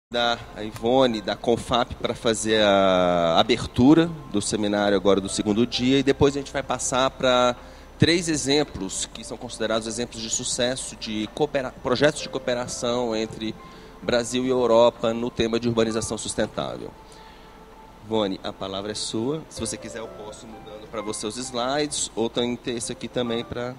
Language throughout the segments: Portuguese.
A Ivone, da Confap, para fazer a abertura do seminário agora do segundo dia, e depois a gente vai passar para 3 exemplos que são considerados exemplos de sucesso de projetos de cooperação entre Brasil e Europa no tema de urbanização sustentável. Ivone, a palavra é sua. Se você quiser, eu posso ir mudando para você os slides, ou tem esse aqui também para...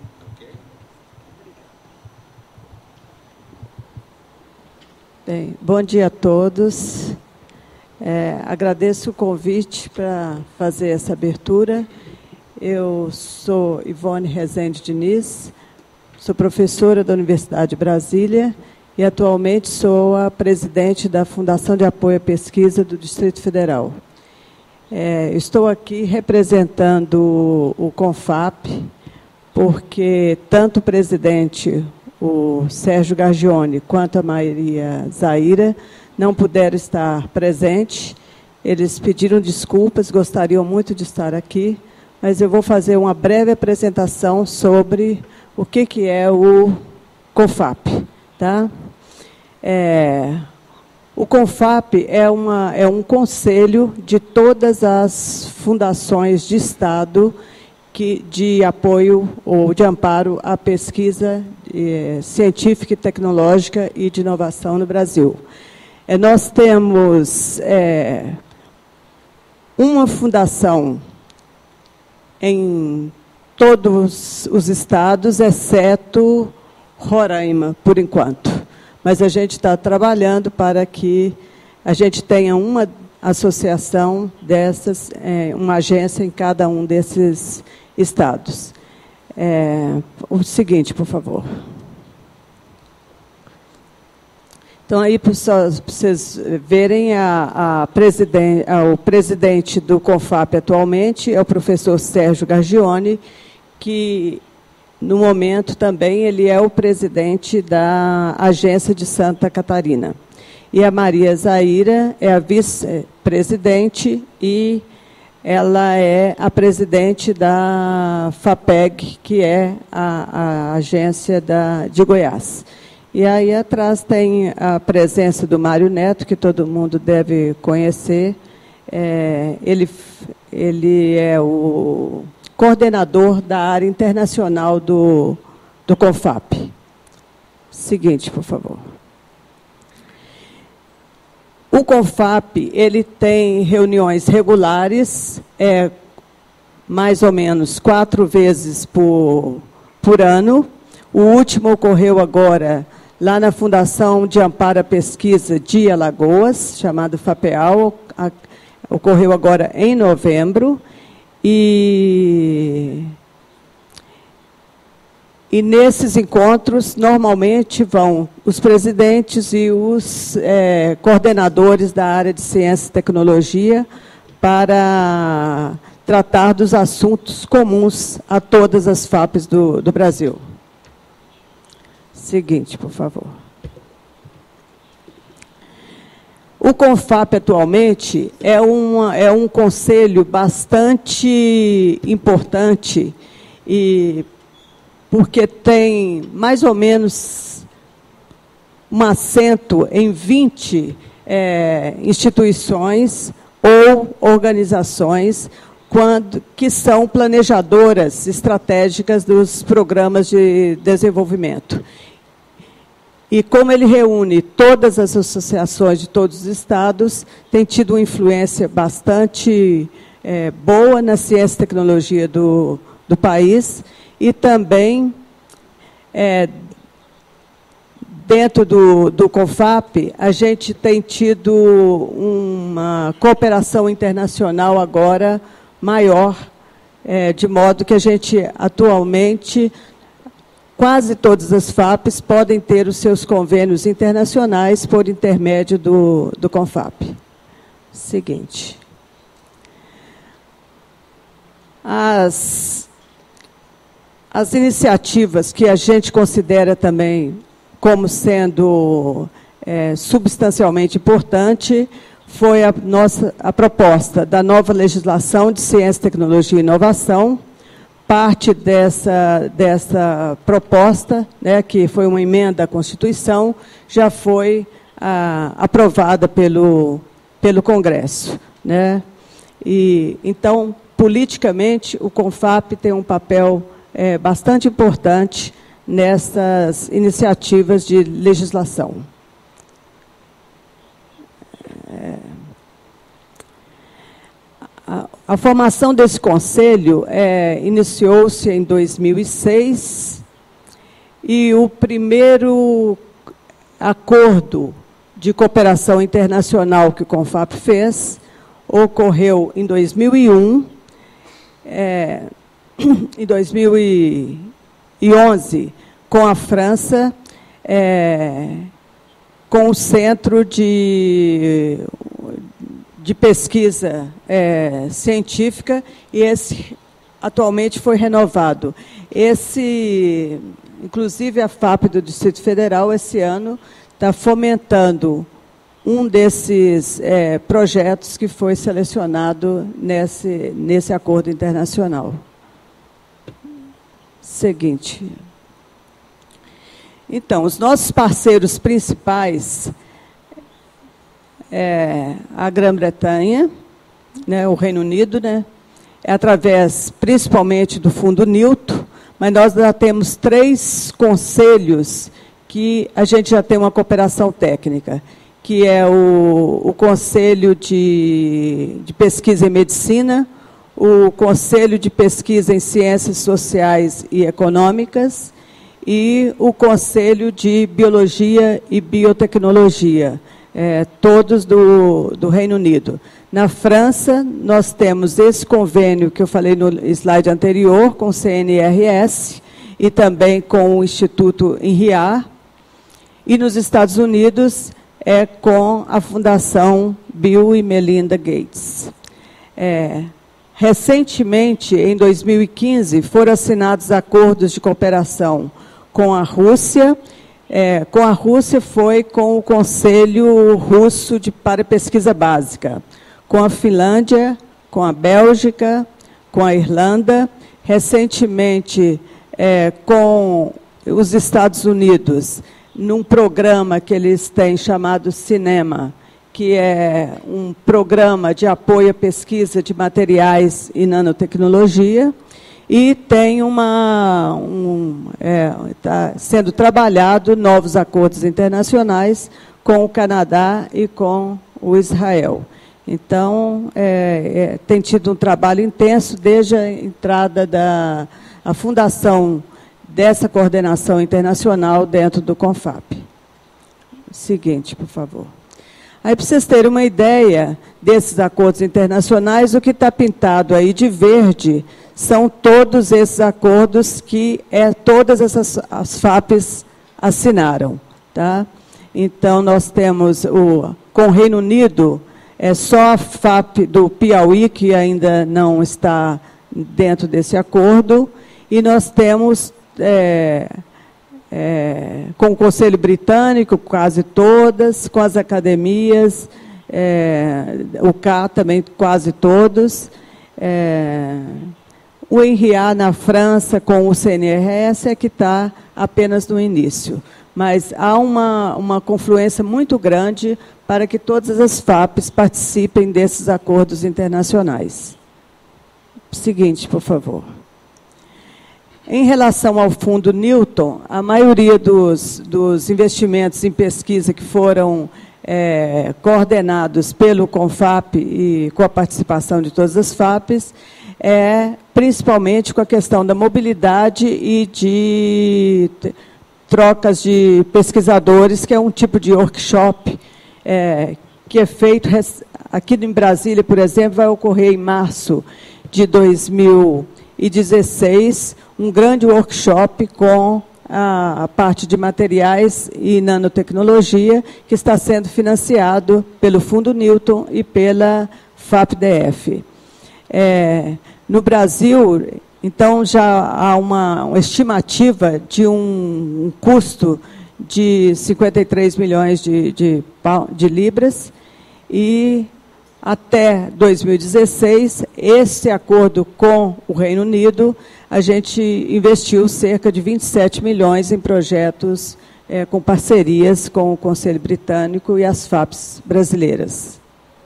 Bem, bom dia a todos. Agradeço o convite para fazer essa abertura. Eu sou Ivone Rezende Diniz, sou professora da Universidade de Brasília e atualmente sou a presidente da Fundação de Apoio à Pesquisa do Distrito Federal. Estou aqui representando o Confap, porque tanto o presidente, o Sérgio Gargione, quanto a Maria Zaira, não puderam estar presentes. Eles pediram desculpas, gostariam muito de estar aqui, mas eu vou fazer uma breve apresentação sobre o que é o Confap. Tá? O Confap é um conselho de todas as fundações de Estado de apoio ou de amparo à pesquisa científica e tecnológica e de inovação no Brasil. Nós temos uma fundação em todos os estados, exceto Roraima, por enquanto. Mas a gente está trabalhando para que a gente tenha uma associação dessas, uma agência em cada um desses estados. O seguinte, por favor. Então, aí, para vocês verem, o presidente do Confap atualmente é o professor Sérgio Gargione, que, no momento, também ele é o presidente da Agência de Santa Catarina. E a Maria Zaira é a vice-presidente e ela é a presidente da FAPEG, que é a agência de Goiás. E aí atrás tem a presença do Mário Neto, que todo mundo deve conhecer. Ele é o coordenador da área internacional do Confap. Seguinte, por favor. O Confap ele tem reuniões regulares, mais ou menos 4 vezes por ano. O último ocorreu agora lá na Fundação de Amparo à Pesquisa de Alagoas, chamado FAPEAL, ocorreu agora em novembro. E nesses encontros, normalmente, vão os presidentes e os coordenadores da área de ciência e tecnologia para tratar dos assuntos comuns a todas as FAPs do Brasil. Seguinte, por favor. O Confap, atualmente, é um conselho bastante importante porque tem mais ou menos um assento em 20 instituições ou organizações que são planejadoras estratégicas dos programas de desenvolvimento. E como ele reúne todas as associações de todos os estados, tem tido uma influência bastante boa na ciência e tecnologia do país. E também, dentro do Confap, a gente tem tido uma cooperação internacional agora maior, de modo que a gente, atualmente, quase todas as FAPs podem ter os seus convênios internacionais por intermédio do Confap. Seguinte. As iniciativas que a gente considera também como sendo substancialmente importante foi a proposta da nova legislação de ciência, tecnologia e inovação. Parte dessa proposta, que foi uma emenda à Constituição, já foi aprovada pelo Congresso, né? E, então, politicamente, o CONFAP tem um papel bastante importante nessas iniciativas de legislação. A formação desse conselho iniciou-se em 2006 e o primeiro acordo de cooperação internacional que o CONFAP fez ocorreu em 2001. Em 2011, com a França, com o Centro de Pesquisa Científica, e esse atualmente foi renovado. Inclusive, a FAP do Distrito Federal, esse ano, está fomentando um desses projetos que foi selecionado nesse acordo internacional. Seguinte. Então, os nossos parceiros principais a Grã-Bretanha, né, o Reino Unido, né, através principalmente do Fundo Newton, mas nós já temos 3 conselhos que a gente já tem uma cooperação técnica, que é o Conselho de Pesquisa em Medicina, o Conselho de Pesquisa em Ciências Sociais e Econômicas e o Conselho de Biologia e Biotecnologia, todos do Reino Unido. Na França, nós temos esse convênio que eu falei no slide anterior, com o CNRS e também com o Instituto INRIA. E nos Estados Unidos, com a Fundação Bill e Melinda Gates. Recentemente, em 2015, foram assinados acordos de cooperação com a Rússia. Com a Rússia foi com o Conselho Russo para Pesquisa Básica, com a Finlândia, com a Bélgica, com a Irlanda, recentemente com os Estados Unidos, num programa que eles têm chamado Cinema, que é um programa de apoio à pesquisa de materiais e nanotecnologia, e tem está sendo trabalhado novos acordos internacionais com o Canadá e com o Israel. Então, tem tido um trabalho intenso desde a entrada da fundação dessa coordenação internacional dentro do CONFAP. Seguinte, por favor. Aí, para vocês terem uma ideia desses acordos internacionais, o que está pintado aí de verde são todos esses acordos que todas as FAPs assinaram. Tá? Então, nós temos, com o Reino Unido, só a FAP do Piauí, que ainda não está dentro desse acordo, e nós temos, com o Conselho Britânico, quase todas, com as academias, o CA também, quase todos, o INRIA na França, com o CNRS, que está apenas no início. Mas há uma confluência muito grande para que todas as FAPs participem desses acordos internacionais. Seguinte, por favor. Em relação ao Fundo Newton, a maioria dos investimentos em pesquisa que foram coordenados pelo CONFAP e com a participação de todas as FAPs, principalmente com a questão da mobilidade e de trocas de pesquisadores, que é um tipo de workshop que é feito aqui em Brasília, por exemplo, vai ocorrer em março de 2016, um grande workshop com a parte de materiais e nanotecnologia, que está sendo financiado pelo Fundo Newton e pela FAPDF. No Brasil, então, já há uma estimativa de um custo de 53 milhões de libras, e até 2016, esse acordo com o Reino Unido, a gente investiu cerca de 27 milhões em projetos com parcerias com o Conselho Britânico e as FAPs brasileiras.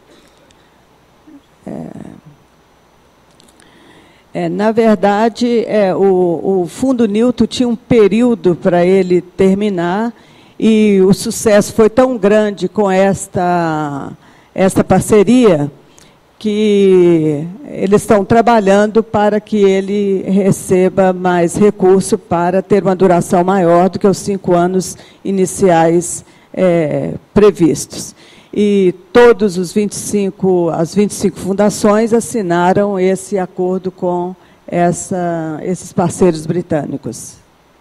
Na verdade, o Fundo Newton tinha um período para ele terminar, e o sucesso foi tão grande com esta parceria que eles estão trabalhando para que ele receba mais recurso para ter uma duração maior do que os 5 anos iniciais previstos. E todos as 25 fundações assinaram esse acordo com esses parceiros britânicos.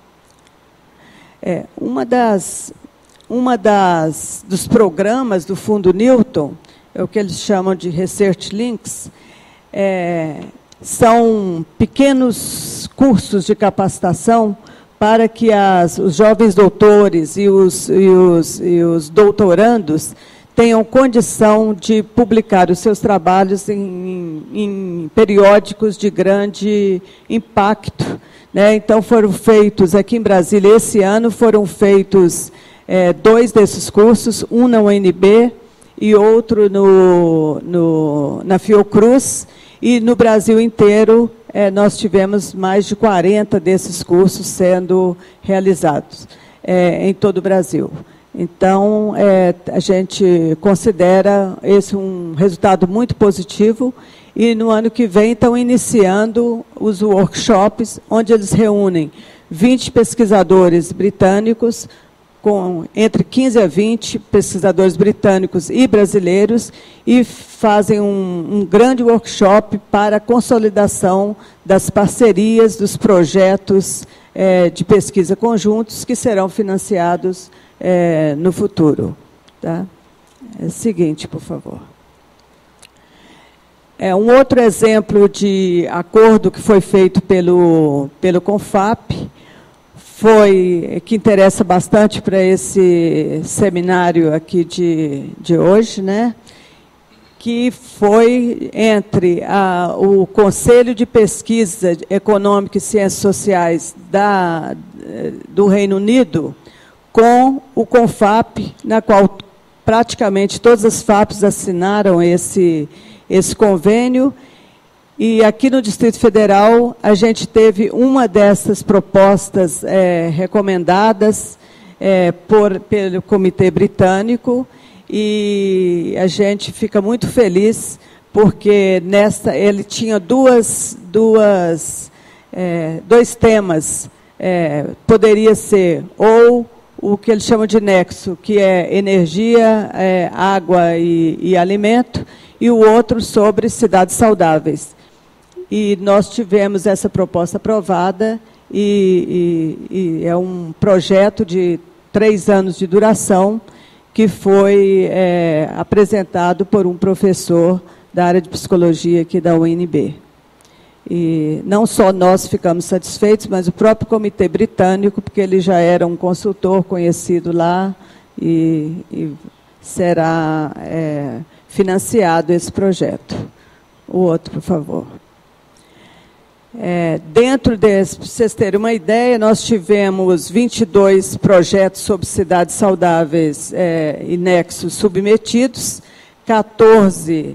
Dos programas do Fundo Newton, é o que eles chamam de Research Links, são pequenos cursos de capacitação para que os jovens doutores e os doutorandos tenham condição de publicar os seus trabalhos em periódicos de grande impacto, né? Então, foram feitos, aqui em Brasília, esse ano, foram feitos 2 desses cursos, um na UNB e outro na Fiocruz, e no Brasil inteiro nós tivemos mais de 40 desses cursos sendo realizados em todo o Brasil. Então, a gente considera esse um resultado muito positivo, e no ano que vem estão iniciando os workshops, onde eles reúnem 20 pesquisadores britânicos, com entre 15 a 20 pesquisadores britânicos e brasileiros, e fazem um grande workshop para a consolidação das parcerias, dos projetos de pesquisa conjuntos que serão financiados no futuro. Tá? Seguinte, por favor. Um outro exemplo de acordo que foi feito pelo CONFAP, que interessa bastante para esse seminário aqui de hoje, né? Que foi entre o Conselho de Pesquisa Econômica e Ciências Sociais do Reino Unido com o CONFAP, na qual praticamente todas as FAPs assinaram esse convênio. E aqui no Distrito Federal, a gente teve uma dessas propostas recomendadas pelo Comitê Britânico, e a gente fica muito feliz, porque ele tinha dois temas. Poderia ser ou o que eles chamam de nexo, que é energia, água e alimento, e o outro sobre cidades saudáveis. E nós tivemos essa proposta aprovada, e é um projeto de 3 anos de duração, que foi apresentado por um professor da área de psicologia aqui da UNB. E não só nós ficamos satisfeitos, mas o próprio Comitê Britânico, porque ele já era um consultor conhecido lá, e será financiado esse projeto. O outro, por favor. Dentro desse, para vocês terem uma ideia, nós tivemos 22 projetos sobre cidades saudáveis e nexos submetidos, 14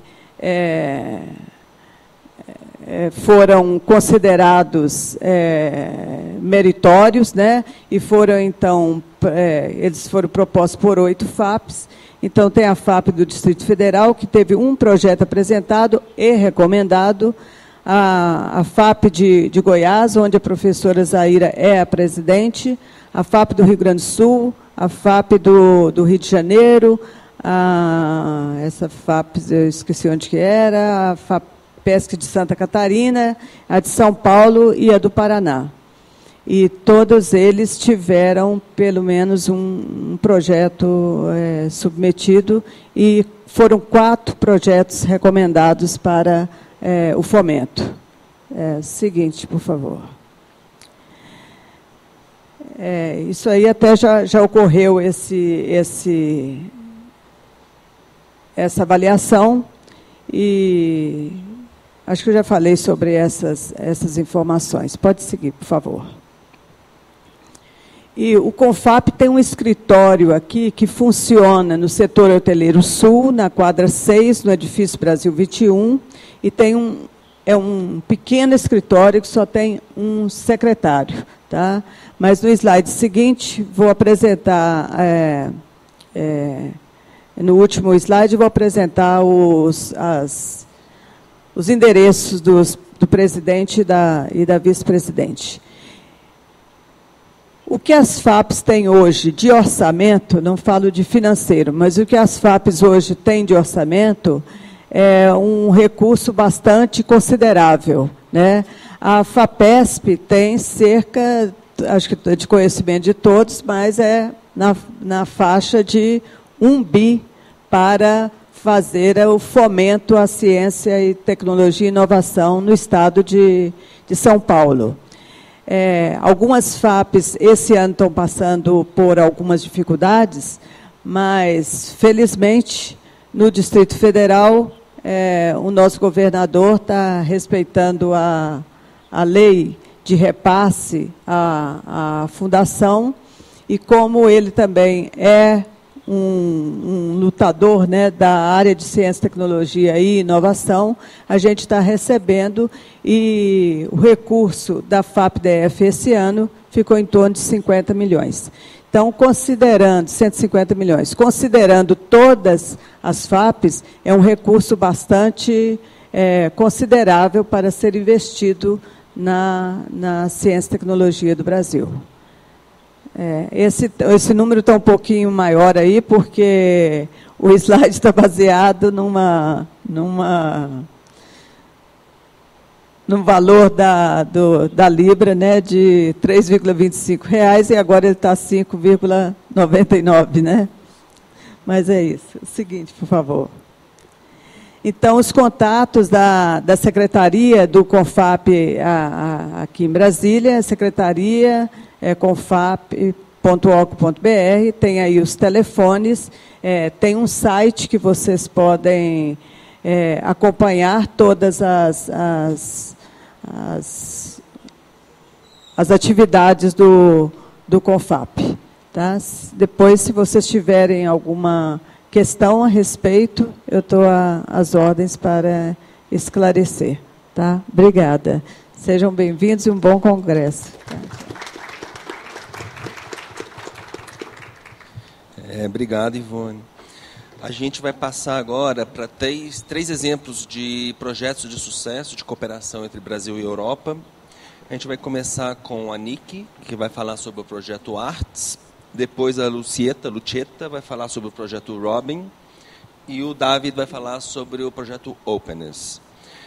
foram considerados meritórios, né? E foram, então, eles foram propostos por 8 FAPs. Então, tem a FAP do Distrito Federal, que teve um projeto apresentado e recomendado, a FAP de Goiás, onde a professora Zaira é a presidente, a FAP do Rio Grande do Sul, a FAP do Rio de Janeiro, essa FAP, eu esqueci onde que era, a FAPESC de Santa Catarina, a de São Paulo e a do Paraná. E todos eles tiveram, pelo menos, um projeto submetido, e foram 4 projetos recomendados para o fomento. Seguinte, por favor. Isso aí até já ocorreu essa avaliação, e acho que eu já falei sobre essas informações. Pode seguir, por favor. E o CONFAP tem um escritório aqui que funciona no setor hoteleiro sul, na quadra 6, no edifício Brasil 21, e tem um pequeno escritório que só tem um secretário. Tá? Mas no slide seguinte, vou apresentar, no último slide, vou apresentar os endereços do presidente e da vice-presidente. O que as FAPs têm hoje de orçamento, não falo de financeiro, mas o que as FAPs hoje têm de orçamento é um recurso bastante considerável, né? A FAPESP tem cerca, acho que é de conhecimento de todos, mas é na faixa de 1 bi para fazer o fomento à ciência e tecnologia e inovação no estado de São Paulo. Algumas FAPs esse ano estão passando por algumas dificuldades, mas, felizmente, no Distrito Federal, o nosso governador está respeitando a lei de repasse à fundação, e como ele também é um lutador, né, da área de ciência, tecnologia e inovação, a gente está recebendo, e o recurso da FAPDF esse ano ficou em torno de 50 milhões. Então, considerando 150 milhões, considerando todas as FAPs, é um recurso bastante considerável para ser investido na ciência e tecnologia do Brasil. Esse número está um pouquinho maior aí, porque o slide está baseado num valor da Libra, né, de R$ 3,25, e agora ele está 5,99, né? Mas é isso. O seguinte, por favor. Então, os contatos da Secretaria do CONFAP aqui em Brasília, secretaria confap.org.br, tem aí os telefones, tem um site que vocês podem acompanhar todas as atividades do CONFAP. Tá? Depois, se vocês tiverem alguma questão a respeito, eu estou às ordens para esclarecer. Tá? Obrigada. Sejam bem-vindos e um bom congresso. Tá? Obrigado, Ivone. A gente vai passar agora para três exemplos de projetos de sucesso, de cooperação entre Brasil e Europa. A gente vai começar com a Niki, que vai falar sobre o projeto Arts. Depois a Lucieta vai falar sobre o projeto Robin. E o David vai falar sobre o projeto Openness.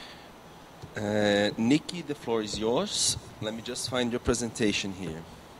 Niki, the floor is yours. Let me just find your presentation here.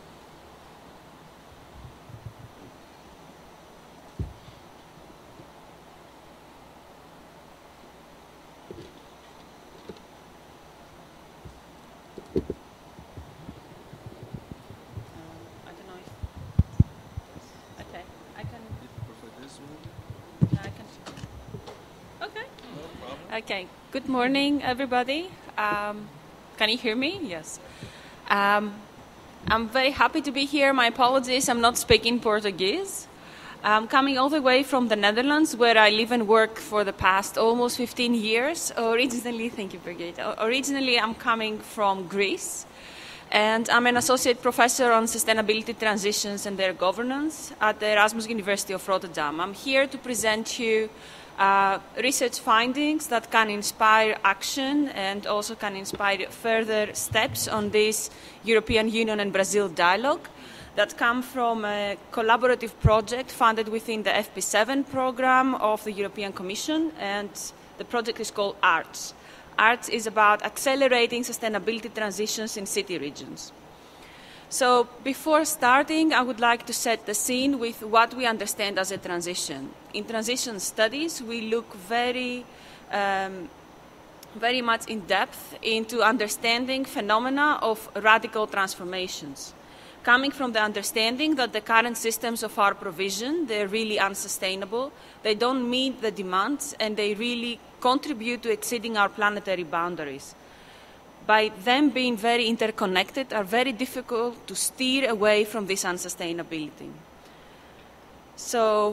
Okay, good morning, everybody. Can you hear me? Yes. I'm very happy to be here. My apologies, I'm not speaking Portuguese. I'm coming all the way from the Netherlands, where I live and work for the past almost 15 years. Thank you, Brigitte. Originally, I'm coming from Greece, and I'm an associate professor on sustainability transitions and their governance at the Erasmus University of Rotterdam. I'm here to present you research findings that can inspire action and also can inspire further steps on this European Union and Brazil dialogue that come from a collaborative project funded within the FP7 program of the European Commission, and the project is called ARTS. ARTS is about accelerating sustainability transitions in city regions. So before starting, I would like to set the scene with what we understand as a transition. In transition studies, we look very much in depth into understanding phenomena of radical transformations, coming from the understanding that the current systems of our provision, they're really unsustainable, they don't meet the demands, and they really contribute to exceeding our planetary boundaries. by them being very interconnected, are very difficult to steer away from this unsustainability. So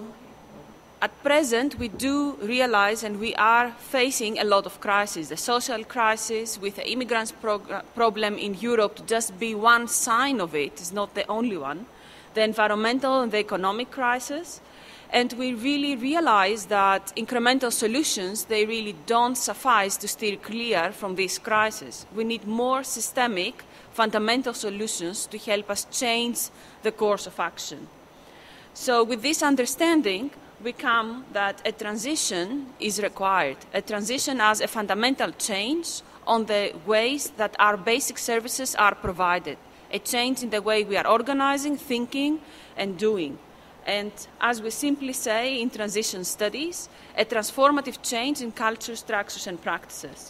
at present, we do realize and we are facing a lot of crises. The social crisis with the immigrants problem in Europe, to just be one sign of it, is not the only one. The environmental and the economic crisis. And we really realize that incremental solutions, they really don't suffice to steer clear from this crisis. We need more systemic, fundamental solutions to help us change the course of action. So with this understanding, we come that a transition is required, a transition as a fundamental change on the ways that our basic services are provided, a change in the way we are organizing, thinking, and doing. And as we simply say in transition studies, a transformative change in culture, structures, and practices.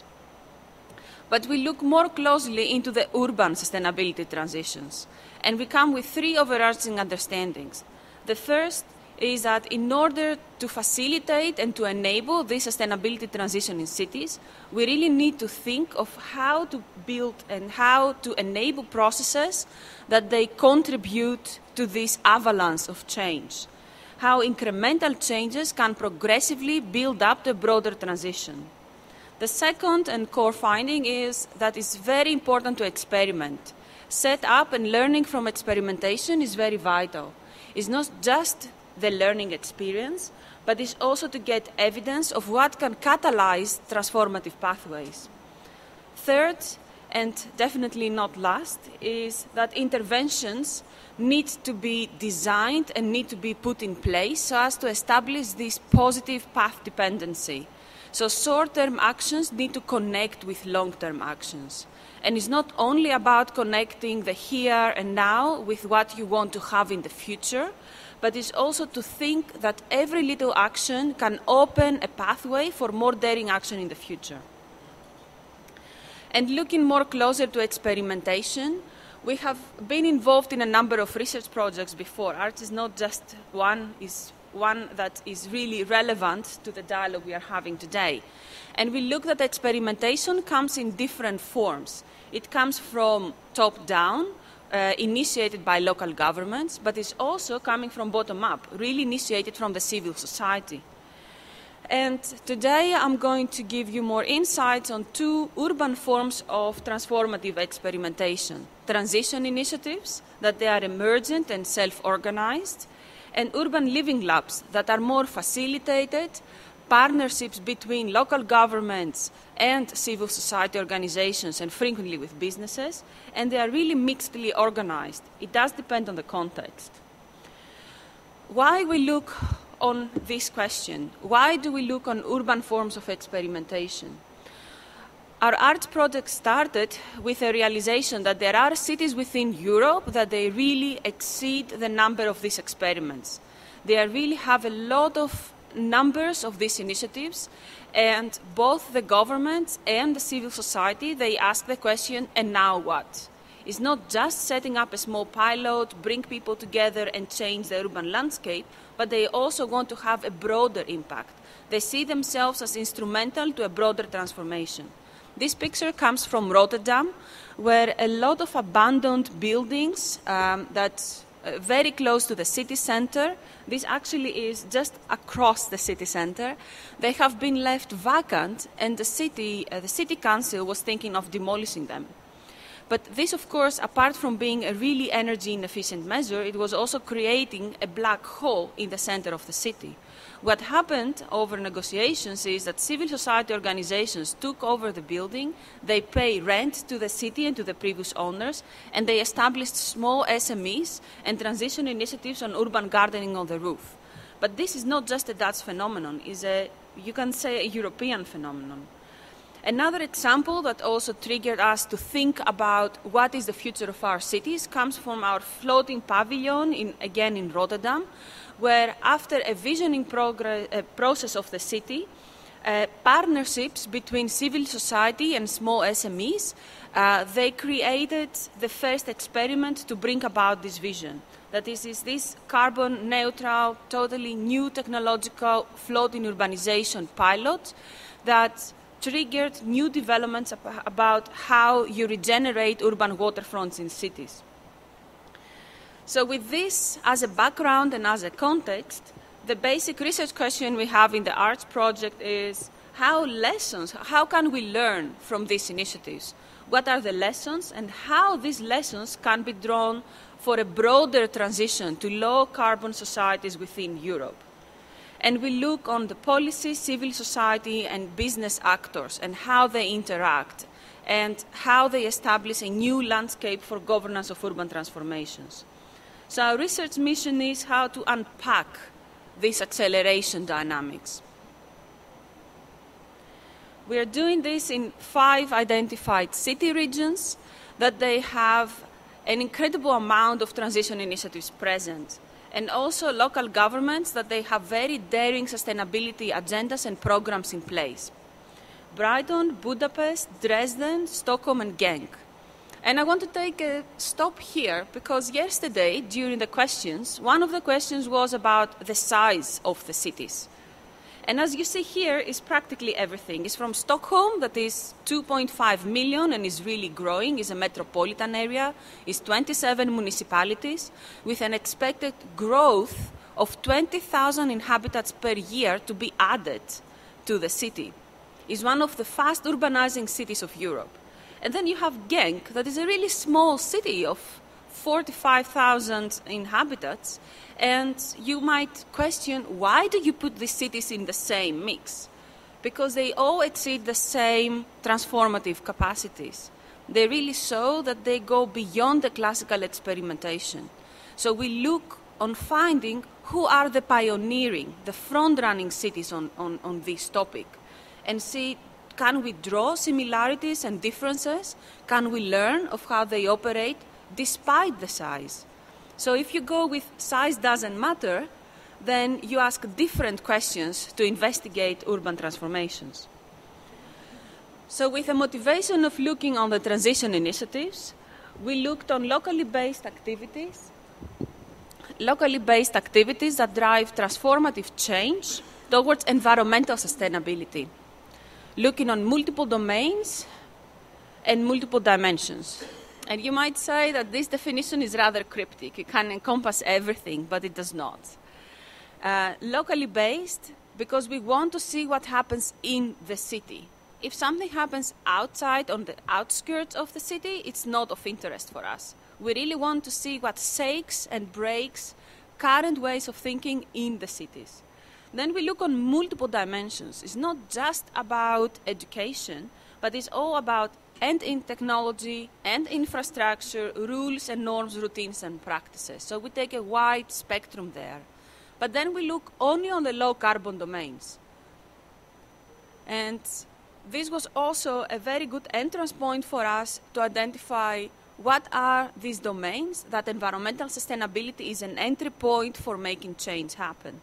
But we look more closely into the urban sustainability transitions, and we come with three overarching understandings. The first is that in order to facilitate and to enable this sustainability transition in cities, we really need to think of how to build and how to enable processes that they contribute to this avalanche of change, how incremental changes can progressively build up the broader transition. The second and core finding is that it's very important to experiment. Set up and learning from experimentation is very vital. It's not just the learning experience, but it's also to get evidence of what can catalyze transformative pathways. Third, and definitely not last, is that interventions need to be designed and need to be put in place so as to establish this positive path dependency. So short-term actions need to connect with long-term actions. And it's not only about connecting the here and now with what you want to have in the future, but it's also to think that every little action can open a pathway for more daring action in the future. And looking more closer to experimentation, we have been involved in a number of research projects before. Ours is not just one, is one that is really relevant to the dialogue we are having today. And we look that experimentation comes in different forms. It comes from top-down, initiated by local governments, but it's also coming from bottom-up, really initiated from the civil society. And today I'm going to give you more insights on two urban forms of transformative experimentation. Transition initiatives, that they are emergent and self-organized, and urban living labs that are more facilitated, partnerships between local governments and civil society organizations and frequently with businesses, and they are really mixedly organized. It does depend on the context. Why we look on this question? Why do we look on urban forms of experimentation? Our arts project started with a realization that there are cities within Europe that they really exceed the number of these experiments. They really have a lot of numbers of these initiatives, and both the governments and the civil society, they ask the question, and now what? It's not just setting up a small pilot, bring people together and change the urban landscape, but they also want to have a broader impact. They see themselves as instrumental to a broader transformation. This picture comes from Rotterdam, where a lot of abandoned buildings that's very close to the city center, this actually is just across the city center, they have been left vacant, and the city council was thinking of demolishing them. But this, of course, apart from being a really energy inefficient measure, it was also creating a black hole in the center of the city. What happened over negotiations is that civil society organizations took over the building, they pay rent to the city and to the previous owners, and they established small SMEs and transition initiatives on urban gardening on the roof. But this is not just a Dutch phenomenon, it's you can say a European phenomenon. Another example that also triggered us to think about what is the future of our cities comes from our floating pavilion, again in Rotterdam, where after a visioning process of the city, partnerships between civil society and small SMEs, they created the first experiment to bring about this vision. That is this carbon neutral, totally new technological floating urbanization pilot that triggered new developments about how you regenerate urban waterfronts in cities. So with this as a background and as a context, the basic research question we have in the ARCH project is how can we learn from these initiatives? What are the lessons and how these lessons can be drawn for a broader transition to low-carbon societies within Europe? And we look on the policy, civil society, and business actors and how they interact and how they establish a new landscape for governance of urban transformations. So our research mission is how to unpack these acceleration dynamics. We are doing this in 5 identified city regions that they have an incredible amount of transition initiatives present, and also local governments that they have very daring sustainability agendas and programs in place. Brighton, Budapest, Dresden, Stockholm, and Genk. And I want to take a stop here because yesterday, during the questions, one of the questions was about the size of the cities. And as you see here, is practically everything. It's from Stockholm, that is 2.5 million and is really growing, is a metropolitan area, is 27 municipalities, with an expected growth of 20,000 inhabitants per year to be added to the city. It's one of the fast urbanizing cities of Europe. And then you have Genk, that is a really small city of 45,000 inhabitants. And you might question, why do you put these cities in the same mix? Because they all exceed the same transformative capacities. They really show that they go beyond the classical experimentation. So we look on finding who are the pioneering, the front-running cities on this topic, and see, can we draw similarities and differences? Can we learn of how they operate despite the size? So if you go with size doesn't matter, then you ask different questions to investigate urban transformations. So with the motivation of looking on the transition initiatives, we looked on locally based activities that drive transformative change towards environmental sustainability, looking on multiple domains and multiple dimensions. And you might say that this definition is rather cryptic. It can encompass everything, but it does not. Locally based, because we want to see what happens in the city. If something happens outside, on the outskirts of the city, it's not of interest for us. We really want to see what shakes and breaks current ways of thinking in the cities. Then we look on multiple dimensions. It's not just about education, but it's all about and in technology and infrastructure, rules and norms, routines and practices. So we take a wide spectrum there. But then we look only on the low carbon domains. And this was also a very good entrance point for us to identify what are these domains that environmental sustainability is an entry point for making change happen.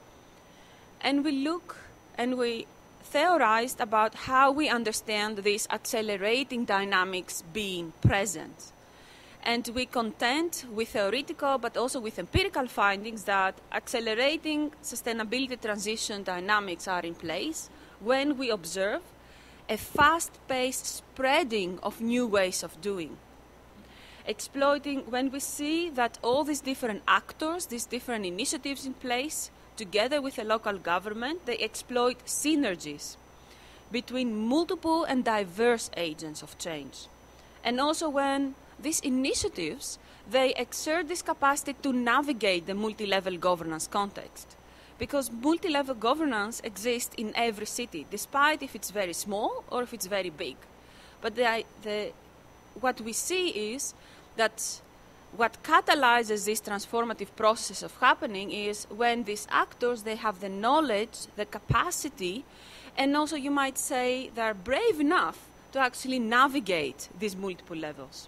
And we look and we theorized about how we understand these accelerating dynamics being present. And we contend with theoretical but also with empirical findings that accelerating sustainability transition dynamics are in place when we observe a fast-paced spreading of new ways of doing. Exploiting when we see that all these different actors, these different initiatives in place, together with the local government, they exploit synergies between multiple and diverse agents of change. And also when these initiatives, they exert this capacity to navigate the multi-level governance context. Because multi-level governance exists in every city, despite if it's very small or if it's very big. But what we see is that what catalyzes this transformative process of happening is when these actors, they have the knowledge, the capacity, and also you might say they're brave enough to actually navigate these multiple levels.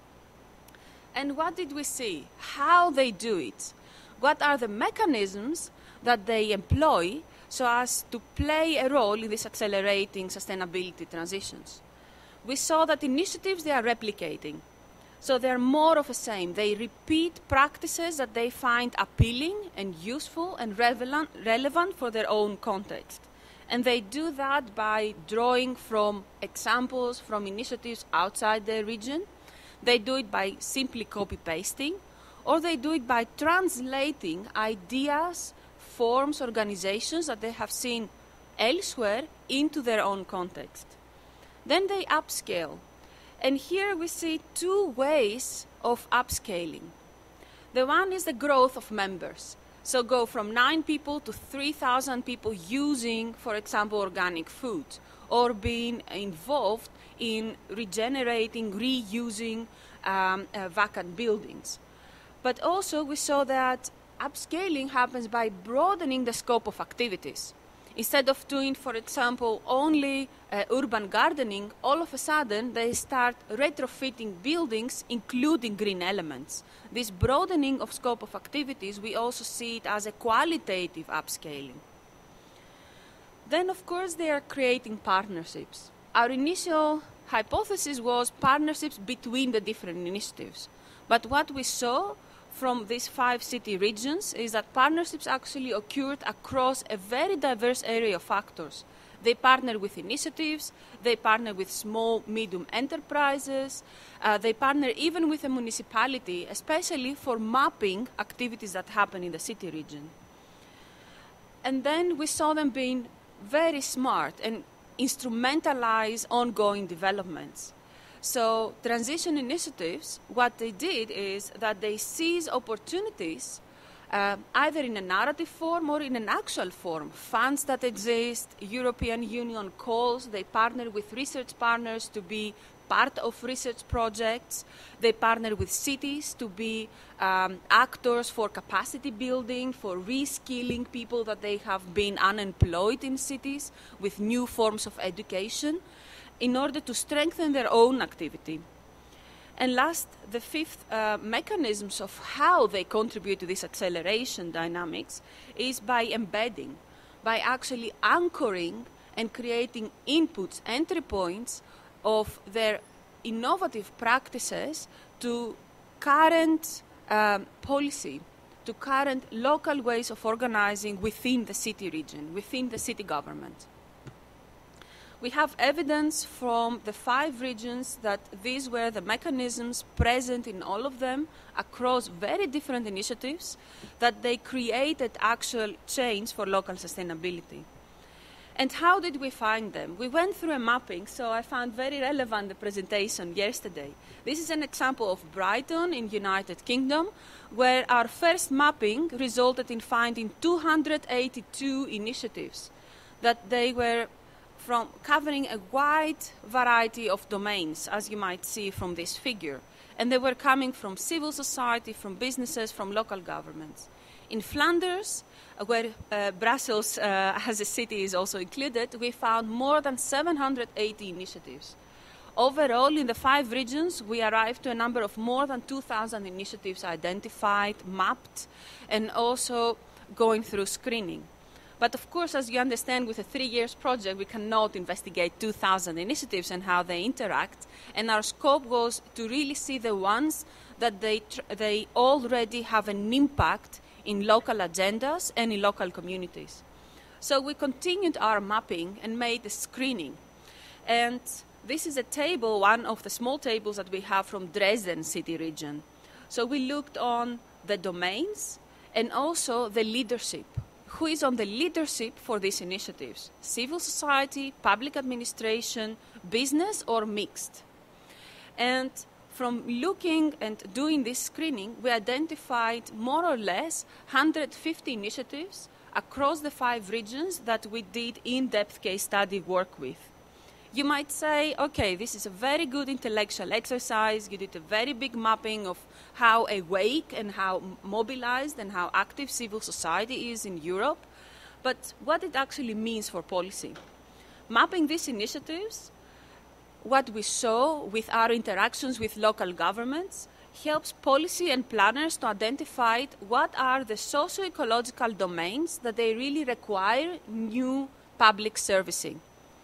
And what did we see? How they do it? What are the mechanisms that they employ so as to play a role in these accelerating sustainability transitions? We saw that initiatives, they are replicating. So they're more of the same. They repeat practices that they find appealing and useful and relevant for their own context. And they do that by drawing from examples from initiatives outside their region. They do it by simply copy-pasting, or they do it by translating ideas, forms, organizations that they have seen elsewhere into their own context. Then they upscale. And here we see two ways of upscaling. The one is the growth of members. So go from 9 people to 3,000 people using, for example, organic food, or being involved in regenerating, reusing vacant buildings. But also we saw that upscaling happens by broadening the scope of activities. Instead of doing, for example, only urban gardening, all of a sudden they start retrofitting buildings, including green elements. This broadening of scope of activities, we also see it as a qualitative upscaling. Then, of course, they are creating partnerships. Our initial hypothesis was partnerships between the different initiatives. But what we saw from these 5 city regions is that partnerships actually occurred across a very diverse area of actors. They partner with initiatives, they partner with small, medium enterprises, they partner even with a municipality, especially for mapping activities that happen in the city region. And then we saw them being very smart and instrumentalize ongoing developments. So transition initiatives, what they did is that they seize opportunities either in a narrative form or in an actual form. Funds that exist, European Union calls, they partner with research partners to be part of research projects. They partner with cities to be actors for capacity building, for reskilling people that they have been unemployed in cities with new forms of education, in order to strengthen their own activity. And last, the 5th mechanisms of how they contribute to this acceleration dynamics is by embedding, by actually anchoring and creating inputs, entry points of their innovative practices to current policy, to current local ways of organizing within the city region, within the city government. We have evidence from the 5 regions that these were the mechanisms present in all of them across very different initiatives, that they created actual change for local sustainability. And how did we find them? We went through a mapping, so I found very relevant the presentation yesterday. This is an example of Brighton in United Kingdom, where our first mapping resulted in finding 282 initiatives, that they were from covering a wide variety of domains, as you might see from this figure. And they were coming from civil society, from businesses, from local governments. In Flanders, where Brussels as a city is also included, we found more than 780 initiatives. Overall, in the 5 regions, we arrived to a number of more than 2,000 initiatives identified, mapped, and also going through screening. But of course, as you understand, with a 3-year project, we cannot investigate 2,000 initiatives and how they interact. And our scope was to really see the ones that they already have an impact in local agendas and in local communities. So we continued our mapping and made a screening. And this is a table, one of the small tables that we have from Dresden city region. So we looked on the domains and also the leadership. Who is on the leadership for these initiatives? Civil society, public administration, business, or mixed? And from looking and doing this screening, we identified more or less 150 initiatives across the 5 regions that we did in-depth case study work with. You might say, okay, this is a very good intellectual exercise. You did a very big mapping of how awake and how mobilized and how active civil society is in Europe. But what it actually means for policy. Mapping these initiatives, what we saw with our interactions with local governments, helps policy and planners to identify what are the socio-ecological domains that they really require new public servicing.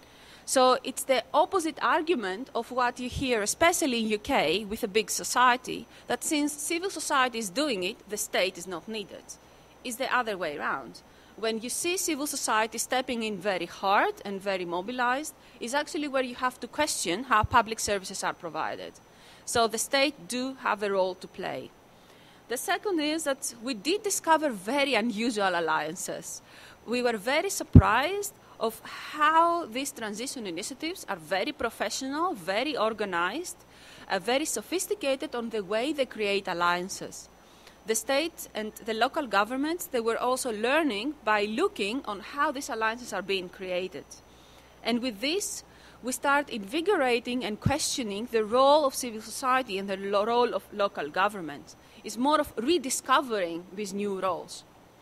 So it's the opposite argument of what you hear, especially in UK, with a big society, that since civil society is doing it, the state is not needed. It's the other way around. when you see civil society stepping in very hard and very mobilized, is actually where you have to question how public services are provided. So the state do have a role to play. The second is that we did discover very unusual alliances. We were very surprised of how these transition initiatives are very professional, very organized, very sophisticated on the way they create alliances. The state and the local governments, they were also learning by looking on how these alliances are being created. And with this, we start invigorating and questioning the role of civil society and the role of local government. It's more of rediscovering these new roles.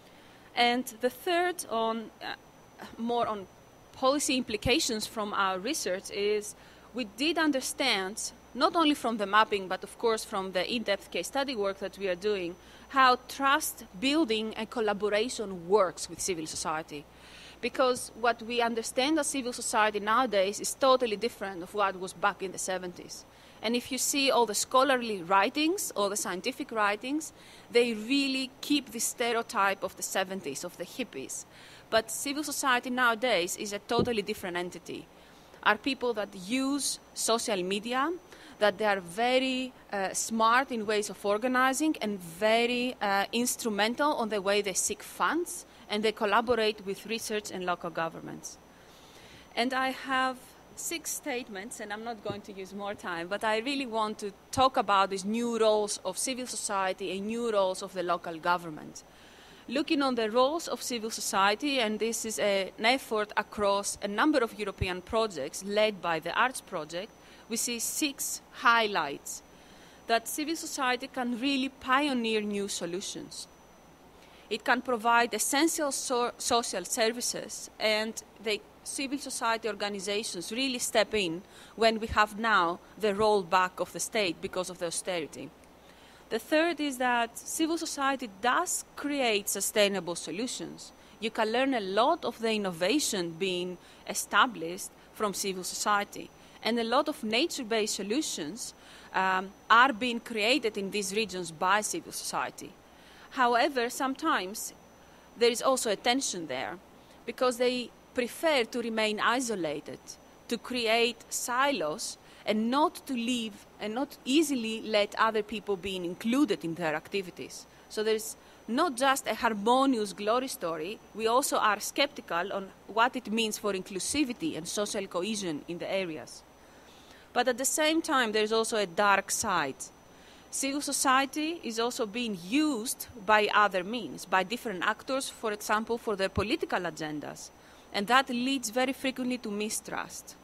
And the third, more on policy implications from our research, is we did understand, not only from the mapping, but of course from the in-depth case study work that we are doing, how trust building and collaboration works with civil society. Because what we understand as civil society nowadays is totally different of what was back in the 70s. And if you see all the scholarly writings, all the scientific writings, they really keep the stereotype of the 70s, of the hippies. But civil society nowadays is a totally different entity. Are people that use social media, that they are very smart in ways of organizing and very instrumental on the way they seek funds, and they collaborate with research and local governments. And I have 6 statements, and I'm not going to use more time, but I really want to talk about these new roles of civil society and new roles of the local government. Looking on the roles of civil society, and this is an effort across a number of European projects led by the Arts Project, we see 6 highlights that civil society can really pioneer new solutions. It can provide essential social services, and the civil society organizations really step in when we have now the rollback of the state because of the austerity. The third is that civil society does create sustainable solutions. You can learn a lot of the innovation being established from civil society. And a lot of nature-based solutions are being created in these regions by civil society. However, sometimes there is also a tension there because they prefer to remain isolated, to create silos and not to leave and not easily let other people be included in their activities. So there's not just a harmonious glory story, we also are skeptical on what it means for inclusivity and social cohesion in the areas. But at the same time, there's also a dark side. Civil society is also being used by other means, by different actors, for example, for their political agendas. And that leads very frequently to mistrust.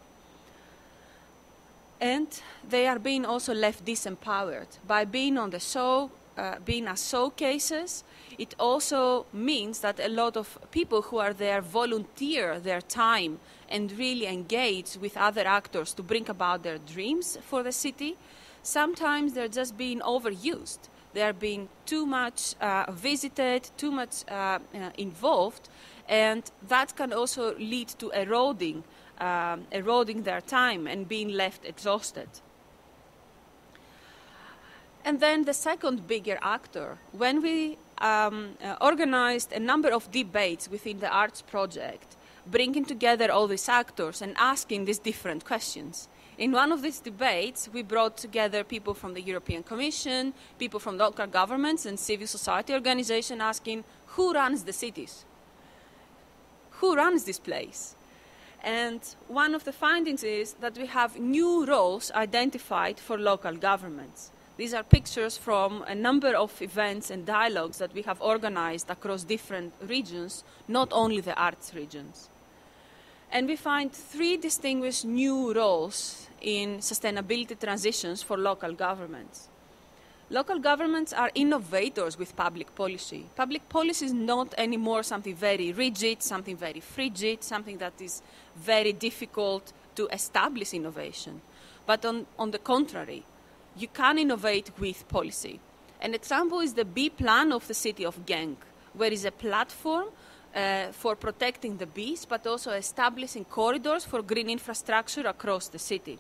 And they are being also left disempowered. By being on the show, being as showcases, it also means that a lot of people who are there volunteer their time and really engage with other actors to bring about their dreams for the city. Sometimes they're just being overused. They are being too much visited, too much involved, and that can also lead to eroding their time and being left exhausted. And then the second bigger actor, when we organized a number of debates within the Arts Project, bringing together all these actors and asking these different questions. In one of these debates, we brought together people from the European Commission, people from local governments and civil society organizations asking, who runs the cities? Who runs this place? And one of the findings is that we have new roles identified for local governments. These are pictures from a number of events and dialogues that we have organized across different regions, not only the arts regions. And we find 3 distinguished new roles in sustainability transitions for local governments. Local governments are innovators with public policy. Public policy is not anymore something very rigid, something very frigid, something that is very difficult to establish innovation. But on the contrary, you can innovate with policy. An example is the bee plan of the city of Genk, where is a platform for protecting the bees, but also establishing corridors for green infrastructure across the city.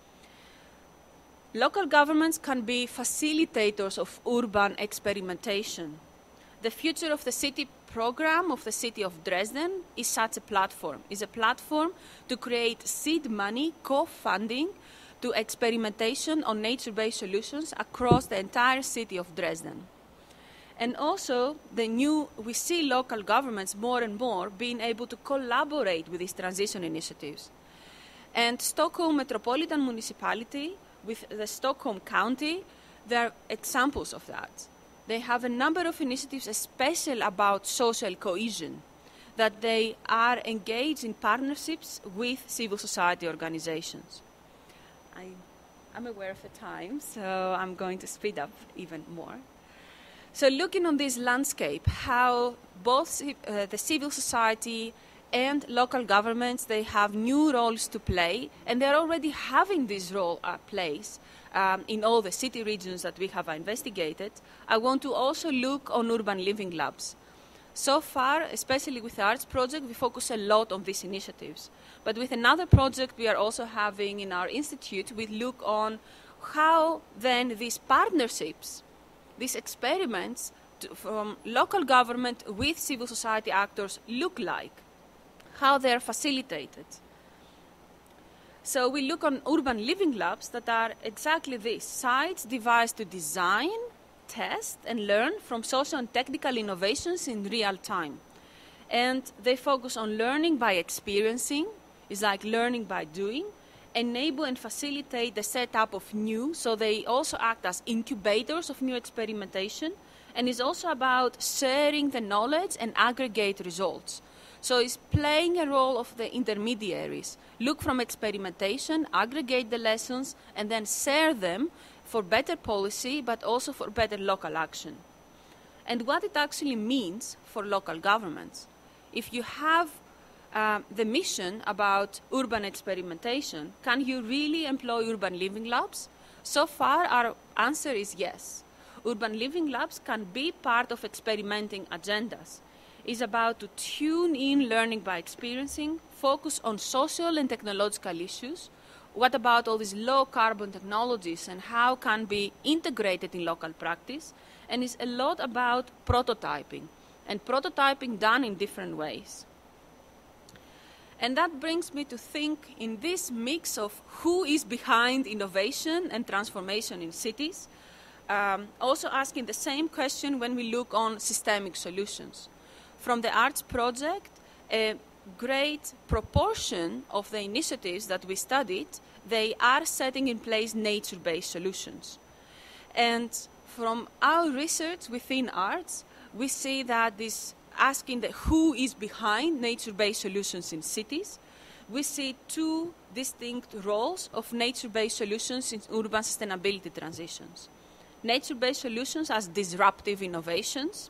Local governments can be facilitators of urban experimentation. The future of the city program of the city of Dresden is such a platform. It's a platform to create seed money, co-funding to experimentation on nature-based solutions across the entire city of Dresden. And also, we see local governments more and more being able to collaborate with these transition initiatives. And Stockholm Metropolitan Municipality with the Stockholm County, they're examples of that. They have a number of initiatives, especially about social cohesion, that they are engaged in partnerships with civil society organizations. I'm aware of the time, so I'm going to speed up even more. So looking on this landscape, how both the civil society and local governments, they have new roles to play, and they're already having this role at place in all the city regions that we have investigated. I want to also look on urban living labs. So far, especially with the Arts Project, we focus a lot on these initiatives. But with another project we are also having in our institute, we look on how then these partnerships, these experiments from local government with civil society actors look like, how they're facilitated. So we look on urban living labs that are exactly this, sites devised to design, test and learn from social and technical innovations in real time. And they focus on learning by experiencing, it's like learning by doing, enable and facilitate the setup of new, so they also act as incubators of new experimentation, and it's also about sharing the knowledge and aggregate results. So it's playing a role of the intermediaries, look from experimentation, aggregate the lessons, and then share them for better policy, but also for better local action. And what it actually means for local governments. If you have the mission about urban experimentation, can you really employ urban living labs? So far, our answer is yes. Urban living labs can be part of experimenting agendas. It's about to tune in learning by experiencing, focus on social and technological issues. What about all these low-carbon technologies and how can be integrated in local practice? And it's a lot about prototyping, and prototyping done in different ways. And that brings me to think in this mix of who is behind innovation and transformation in cities, also asking the same question when we look on systemic solutions. From the Arts Project, a great proportion of the initiatives that we studied, they are setting in place nature-based solutions. And from our research within arts, we see that this asking the who is behind nature-based solutions in cities, we see two distinct roles of nature-based solutions in urban sustainability transitions. Nature-based solutions as disruptive innovations,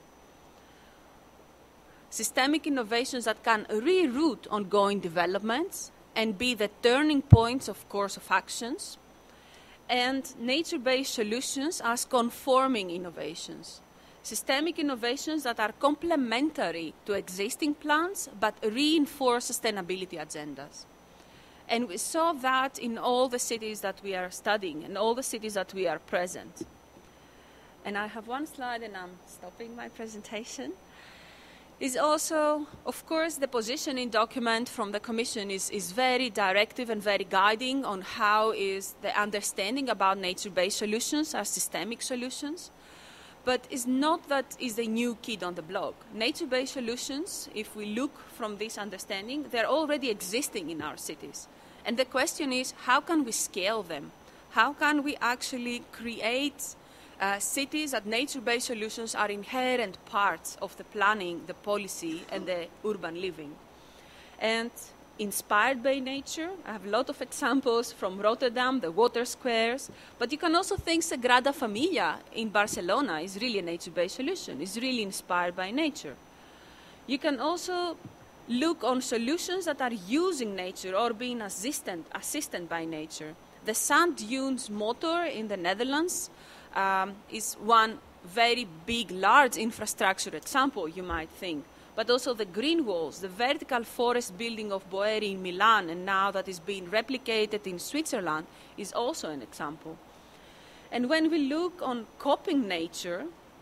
systemic innovations that can reroute ongoing developments and be the turning points of course of actions, and nature-based solutions as conforming innovations. Systemic innovations that are complementary to existing plans but reinforce sustainability agendas. And we saw that in all the cities that we are studying and all the cities that we are present. And I have one slide and I'm stopping my presentation. Is also, of course, the positioning document from the Commission is very directive and very guiding on how is the understanding about nature-based solutions as systemic solutions. But it's not that is the new kid on the block. Nature-based solutions, if we look from this understanding, they're already existing in our cities. And the question is, how can we scale them? How can we actually create cities that nature-based solutions are inherent parts of the planning, the policy, and the urban living? And inspired by nature, I have a lot of examples from Rotterdam, the water squares, but you can also think Sagrada Familia in Barcelona is really a nature-based solution, it's really inspired by nature. You can also look on solutions that are using nature or being assisted by nature. The sand dunes motor in the Netherlands is one very big, large infrastructure example, you might think. But also the green walls, the vertical forest building of Boeri in Milan, and now that is being replicated in Switzerland, is also an example. And when we look on coping nature,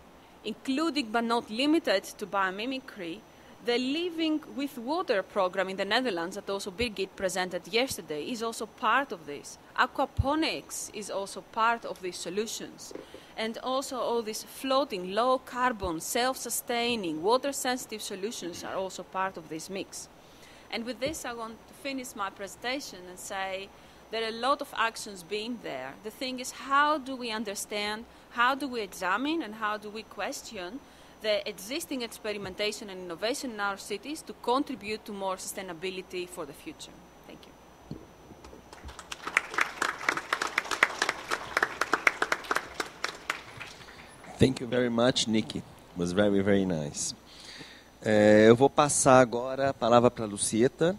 including but not limited to biomimicry, the Living with Water program in the Netherlands that also Birgit presented yesterday is also part of this. Aquaponics is also part of these solutions. And also all these floating, low-carbon, self-sustaining, water-sensitive solutions are also part of this mix. And with this, I want to finish my presentation and say there are a lot of actions being there. The thing is, how do we understand, how do we examine, and how do we question the existing experimentation and innovation in our cities to contribute to more sustainability for the future? Thank you. Thank you very much, Nikki. It was very, very nice. Eu vou passar agora a palavra para a Lucieta.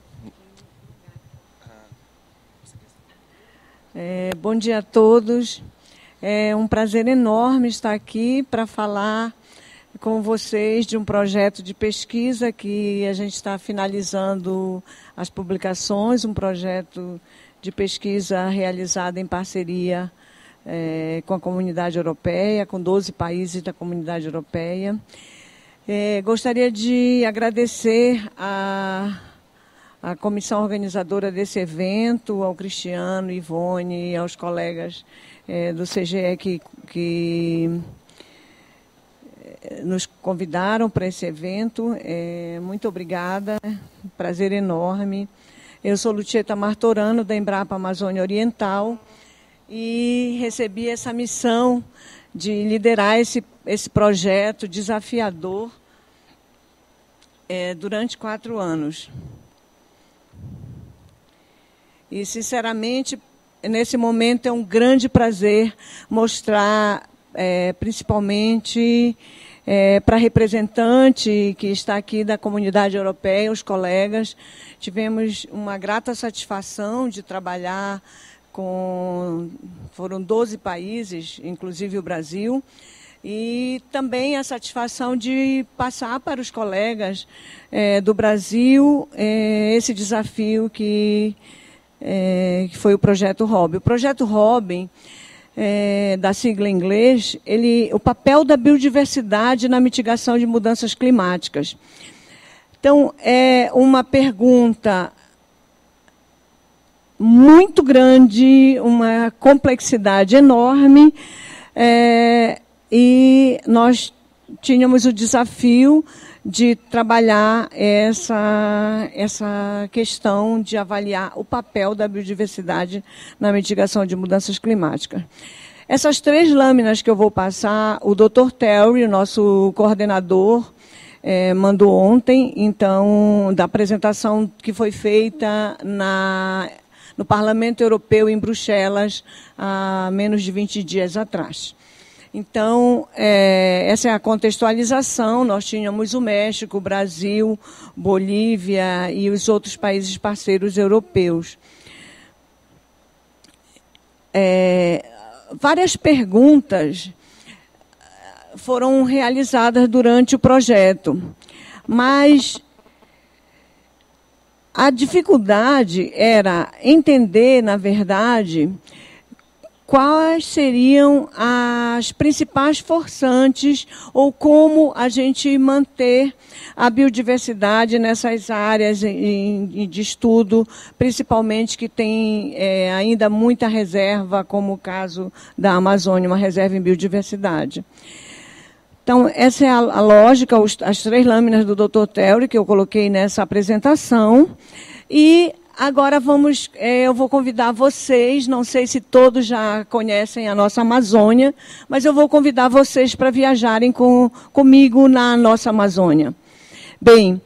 Bom dia a todos. É um prazer enorme estar aqui para falar com vocês de um projeto de pesquisa que a gente está finalizando as publicações, um projeto de pesquisa realizado em parceria com a comunidade europeia, com 12 países da comunidade europeia. Gostaria de agradecer a comissão organizadora desse evento, ao Cristiano, Ivone e aos colegas do CGE que nos convidaram para esse evento. Muito obrigada, prazer enorme. Eu sou Lucieta Martorano, da Embrapa Amazônia Oriental, e recebi essa missão de liderar esse projeto desafiador durante 4 anos. E, sinceramente, nesse momento é um grande prazer mostrar, principalmente para a representante que está aqui da comunidade europeia, os colegas. Tivemos uma grata satisfação de trabalhar foram 12 países, inclusive o Brasil, e também a satisfação de passar para os colegas do Brasil esse desafio que foi o Projeto Robin. O Projeto Robin, da sigla em inglês, o papel da biodiversidade na mitigação de mudanças climáticas. Então, é uma pergunta muito grande, uma complexidade enorme, e nós tínhamos o desafio de trabalhar essa questão de avaliar o papel da biodiversidade na mitigação de mudanças climáticas. Essas 3 lâminas que eu vou passar, o Dr. Terry, o nosso coordenador, mandou ontem, então, da apresentação que foi feita no Parlamento Europeu, em Bruxelas, há menos de 20 dias atrás. Então, essa é a contextualização. Nós tínhamos o México, o Brasil, Bolívia e os outros países parceiros europeus. Várias perguntas foram realizadas durante o projeto, mas a dificuldade era entender, na verdade, quais seriam as principais forçantes ou como a gente manter a biodiversidade nessas áreas de estudo, principalmente que tem ainda muita reserva, como o caso da Amazônia, uma reserva em biodiversidade. Então, essa é a lógica, as 3 lâminas do Dr. Terry que eu coloquei nessa apresentação. E agora eu vou convidar vocês, não sei se todos já conhecem a nossa Amazônia, mas eu vou convidar vocês para viajarem comigo na nossa Amazônia. Bem,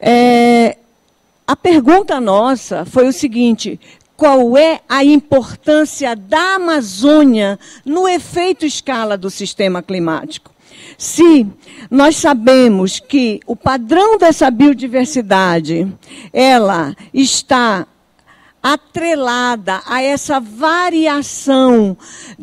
a pergunta nossa foi o seguinte: qual é a importância da Amazônia no efeito escala do sistema climático? Se nós sabemos que o padrão dessa biodiversidade, ela está atrelada a essa variação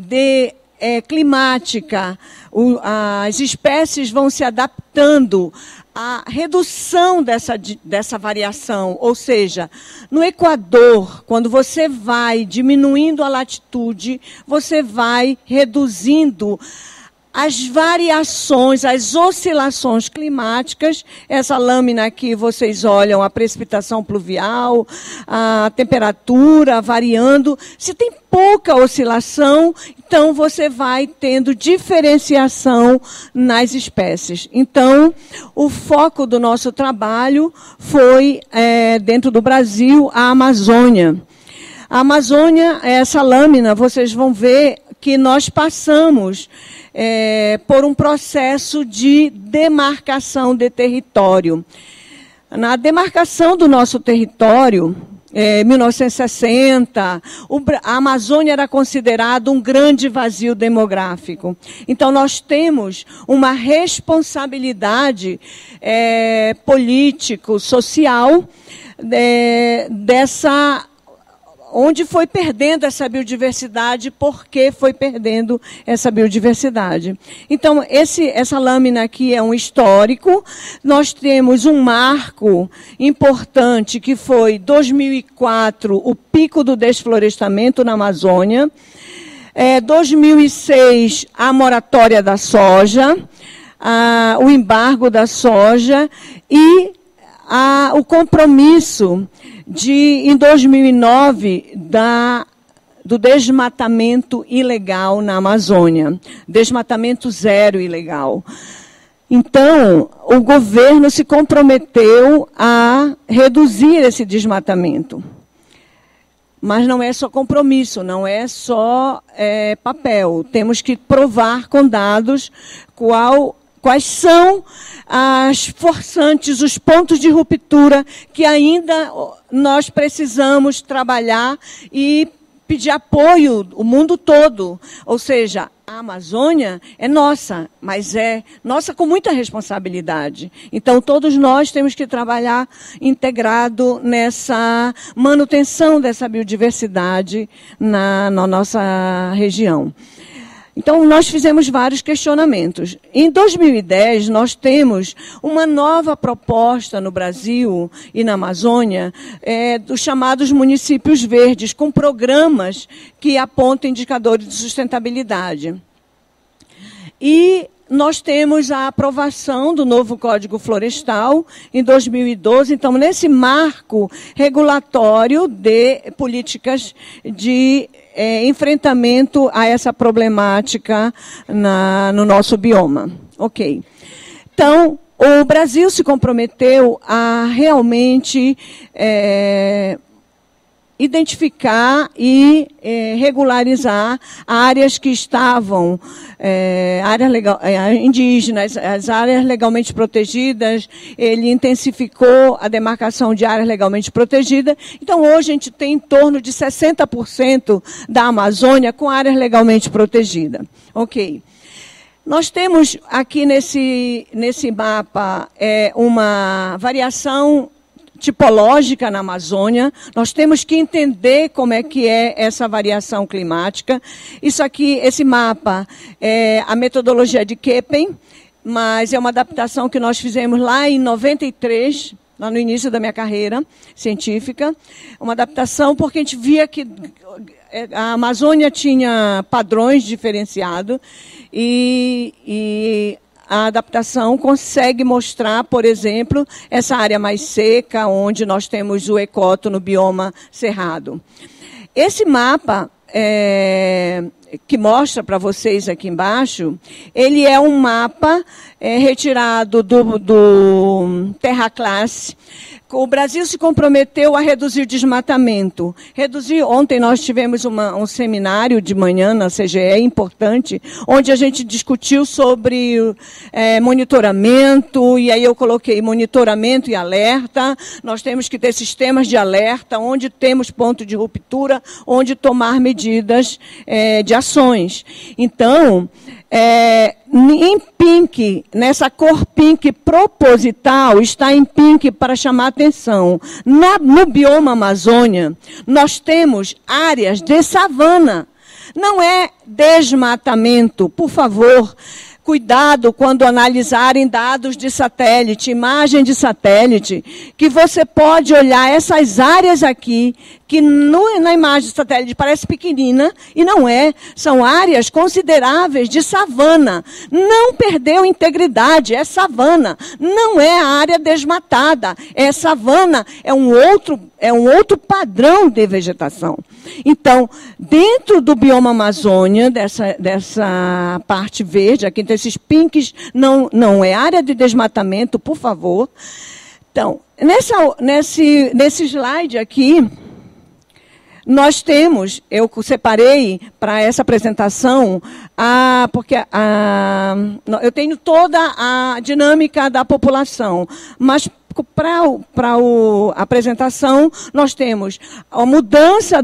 climática, as espécies vão se adaptando à redução dessa variação, ou seja, no Equador, quando você vai diminuindo a latitude, você vai reduzindo as variações, as oscilações climáticas. Essa lâmina aqui, vocês olham a precipitação pluvial, a temperatura variando. Se tem pouca oscilação, então você vai tendo diferenciação nas espécies. Então, o foco do nosso trabalho foi, dentro do Brasil, a Amazônia. A Amazônia, essa lâmina, vocês vão ver que nós passamos por um processo de demarcação de território. Na demarcação do nosso território, 1960, a Amazônia era considerada um grande vazio demográfico. Então, nós temos uma responsabilidade político-social onde foi perdendo essa biodiversidade, por que foi perdendo essa biodiversidade. Então, essa lâmina aqui é um histórico. Nós temos um marco importante, que foi 2004, o pico do desflorestamento na Amazônia. 2006, a moratória da soja, o embargo da soja e o compromisso em 2009, do desmatamento ilegal na Amazônia. Desmatamento zero ilegal. Então, o governo se comprometeu a reduzir esse desmatamento. Mas não é só compromisso, não é só papel. Temos que provar com dados quais são as forçantes, os pontos de ruptura que ainda nós precisamos trabalhar e pedir apoio o mundo todo. Ou seja, a Amazônia é nossa, mas é nossa com muita responsabilidade. Então, todos nós temos que trabalhar integrado nessa manutenção dessa biodiversidade na nossa região. Então, nós fizemos vários questionamentos. Em 2010, nós temos uma nova proposta no Brasil e na Amazônia, dos chamados municípios verdes, com programas que apontam indicadores de sustentabilidade. E nós temos a aprovação do novo Código Florestal em 2012. Então, nesse marco regulatório de políticas de enfrentamento a essa problemática no nosso bioma. Ok. Então, o Brasil se comprometeu a realmente identificar e regularizar áreas que estavam, indígenas, as áreas legalmente protegidas. Ele intensificou a demarcação de áreas legalmente protegidas. Então, hoje a gente tem em torno de 60% da Amazônia com áreas legalmente protegidas. Ok. Nós temos aqui nesse mapa uma variação tipológica na Amazônia. Nós temos que entender como é que é essa variação climática. Isso aqui, esse mapa, é a metodologia de Köppen, mas é uma adaptação que nós fizemos lá em 93, lá no início da minha carreira científica. Uma adaptação porque a gente via que a Amazônia tinha padrões diferenciados e a adaptação consegue mostrar, por exemplo, essa área mais seca, onde nós temos o ecoto no bioma cerrado. Esse mapa, que mostra para vocês aqui embaixo, ele é um mapa retirado do Terra Classe. O Brasil se comprometeu a reduzir o desmatamento. Ontem nós tivemos um seminário de manhã na CGE, importante, onde a gente discutiu sobre monitoramento, e aí eu coloquei monitoramento e alerta. Nós temos que ter sistemas de alerta, onde temos ponto de ruptura, onde tomar medidas de ações. Então, em pink, nessa cor pink proposital, está em pink para chamar atenção. No bioma Amazônia, nós temos áreas de savana. Não é desmatamento, por favor. Cuidado quando analisarem dados de satélite, imagem de satélite, que você pode olhar essas áreas aqui, que na imagem de satélite parece pequenina, e não é. São áreas consideráveis de savana. Não perdeu integridade, é savana. Não é a área desmatada, é savana, é um outro padrão de vegetação. Então, dentro do bioma Amazônia, dessa parte verde, aqui tem esses pinks, não é área de desmatamento, por favor. Então, nesse slide aqui, nós temos, eu separei para essa apresentação, porque eu tenho toda a dinâmica da população, mas para a apresentação, nós temos a mudança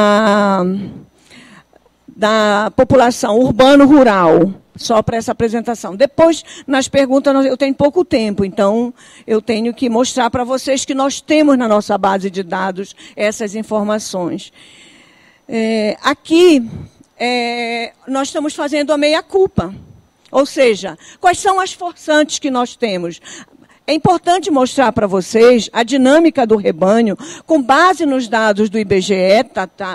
da população urbano-rural, só para essa apresentação. Depois, nas perguntas, eu tenho pouco tempo, então eu tenho que mostrar para vocês que nós temos na nossa base de dados essas informações. Aqui, nós estamos fazendo a meia-culpa, ou seja, quais são as forçantes que nós temos. É importante mostrar para vocês a dinâmica do rebanho, com base nos dados do IBGE,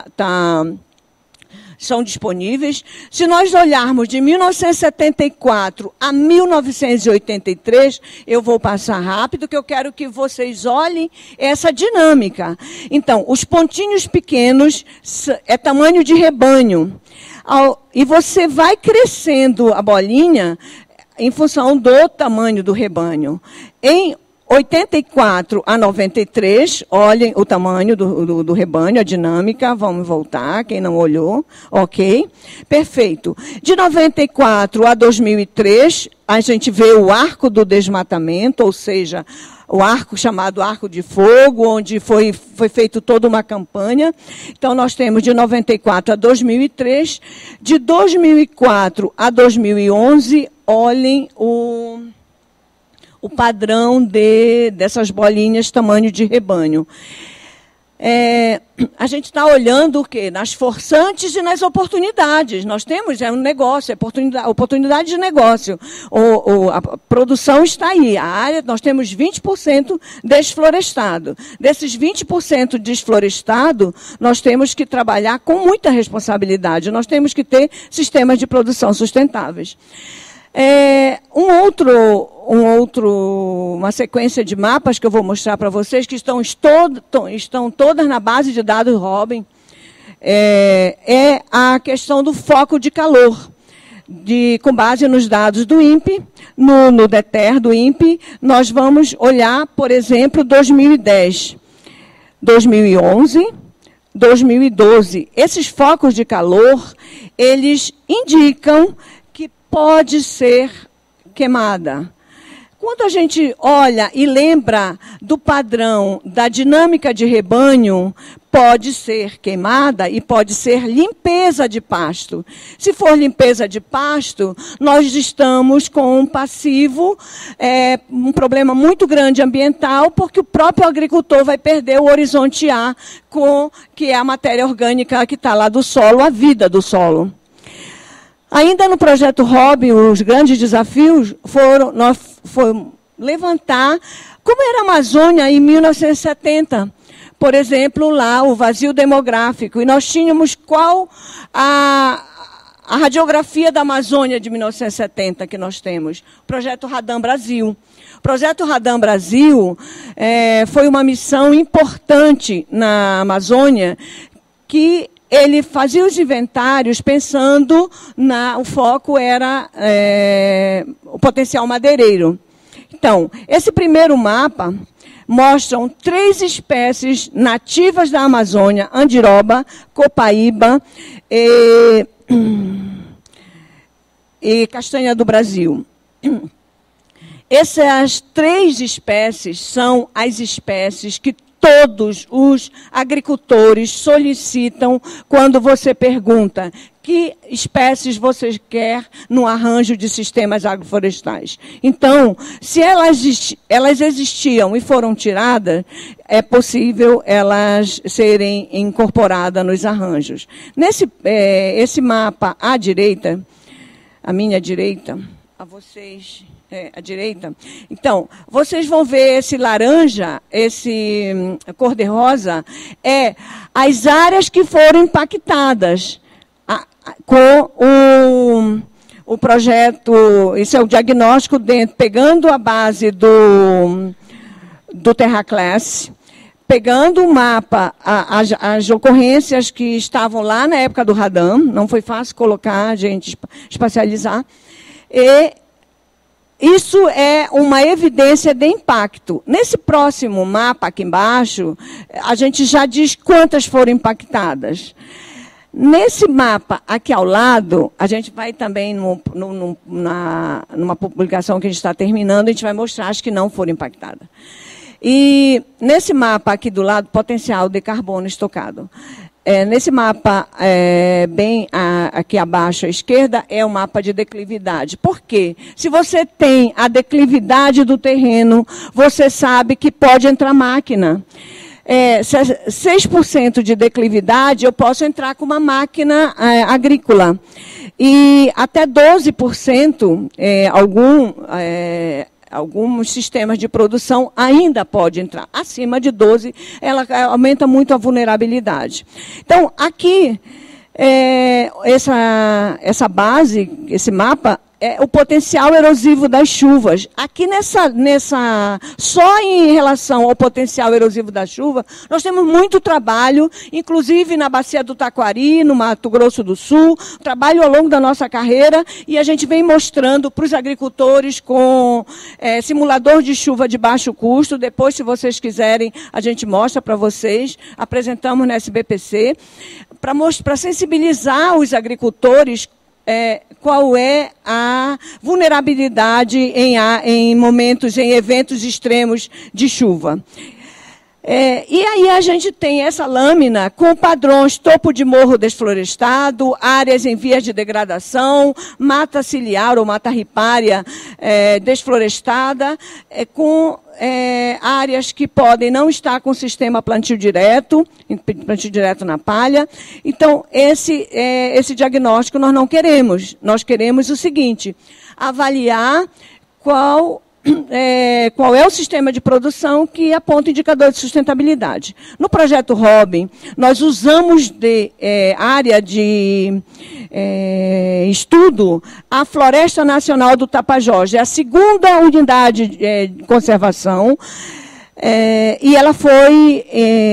são disponíveis. Se nós olharmos de 1974 a 1983, eu vou passar rápido, que eu quero que vocês olhem essa dinâmica. Então, os pontinhos pequenos é tamanho de rebanho. E você vai crescendo a bolinha em função do tamanho do rebanho. Em 84 a 93, olhem o tamanho do rebanho, a dinâmica, vamos voltar, quem não olhou, ok? Perfeito. De 94 a 2003, a gente vê o arco do desmatamento, ou seja, o arco chamado Arco de Fogo, onde foi feita toda uma campanha. Então, nós temos de 94 a 2003, de 2004 a 2011, olhem o padrão dessas bolinhas tamanho de rebanho. A gente está olhando o quê? Nas forçantes e nas oportunidades. Nós temos um negócio, oportunidade de negócio. A produção está aí. A área, nós temos 20% desflorestado. Desses 20% desflorestado, nós temos que trabalhar com muita responsabilidade. Nós temos que ter sistemas de produção sustentáveis. Uma sequência de mapas que eu vou mostrar para vocês, que estão todas na base de dados Robin, é a questão do foco de calor. Com base nos dados do INPE, no DETER do INPE, nós vamos olhar, por exemplo, 2010, 2011, 2012. Esses focos de calor, eles indicam pode ser queimada. Quando a gente olha e lembra do padrão da dinâmica de rebanho, pode ser queimada e pode ser limpeza de pasto. Se for limpeza de pasto, nós estamos com um passivo, um problema muito grande ambiental, porque o próprio agricultor vai perder o horizonte A, que é a matéria orgânica que está lá do solo, a vida do solo. Ainda no projeto Robin, os grandes desafios foram levantar como era a Amazônia em 1970. Por exemplo, lá, o vazio demográfico. E nós tínhamos qual a radiografia da Amazônia de 1970 que nós temos? O projeto Radam Brasil. O projeto Radam Brasil foi uma missão importante na Amazônia, que ele fazia os inventários pensando o foco era o potencial madeireiro. Então, esse primeiro mapa mostra 3 espécies nativas da Amazônia: andiroba, copaíba e castanha do Brasil. Essas 3 espécies são as espécies que todos os agricultores solicitam quando você pergunta que espécies você quer no arranjo de sistemas agroflorestais. Então, se elas existiam e foram tiradas, é possível elas serem incorporadas nos arranjos. Esse mapa à direita, à minha direita, a vocês à direita. Então, vocês vão ver esse laranja, esse cor-de-rosa, as áreas que foram impactadas com o projeto, isso é o diagnóstico dentro, pegando a base do TerraClass, pegando o mapa, as ocorrências que estavam lá na época do radam, não foi fácil colocar, a gente espacializar, e isso é uma evidência de impacto. Nesse próximo mapa aqui embaixo, a gente já diz quantas foram impactadas. Nesse mapa aqui ao lado, a gente vai também, numa publicação que a gente está terminando, a gente vai mostrar as que não foram impactadas. E nesse mapa aqui do lado, potencial de carbono estocado. Nesse mapa, bem aqui abaixo à esquerda, é o mapa de declividade. Por quê? Se você tem a declividade do terreno, você sabe que pode entrar máquina. 6% de declividade, eu posso entrar com uma máquina agrícola. E até 12%, alguns sistemas de produção ainda pode entrar. Acima de 12, ela aumenta muito a vulnerabilidade. Então, aqui, essa base, esse mapa, é o potencial erosivo das chuvas. Aqui só em relação ao potencial erosivo da chuva, nós temos muito trabalho, inclusive na Bacia do Taquari, no Mato Grosso do Sul, trabalho ao longo da nossa carreira, e a gente vem mostrando para os agricultores com simulador de chuva de baixo custo. Depois, se vocês quiserem, a gente mostra para vocês, apresentamos na SBPC, para sensibilizar os agricultores qual é a vulnerabilidade em eventos extremos de chuva. E aí a gente tem essa lâmina com padrões topo de morro desflorestado, áreas em vias de degradação, mata ciliar ou mata ripária desflorestada, com áreas que podem não estar com sistema plantio direto na palha. Então, esse diagnóstico nós não queremos. Nós queremos o seguinte: avaliar qual é o sistema de produção que aponta indicador de sustentabilidade. No projeto Robin, nós usamos de área de estudo a Floresta Nacional do Tapajós. É a segunda unidade de conservação, e ela foi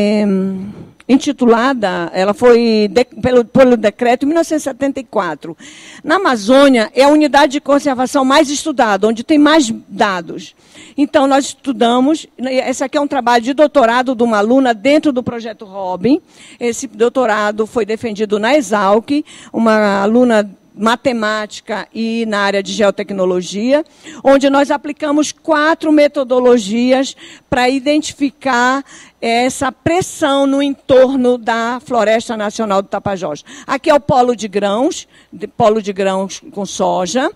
intitulada, ela foi pelo decreto em 1974. Na Amazônia, é a unidade de conservação mais estudada, onde tem mais dados. Então, nós estudamos, esse aqui é um trabalho de doutorado de uma aluna dentro do projeto Robin. Esse doutorado foi defendido na Exalc, uma aluna matemática e na área de geotecnologia, onde nós aplicamos 4 metodologias para identificar essa pressão no entorno da Floresta Nacional do Tapajós. Aqui é o polo de grãos com soja,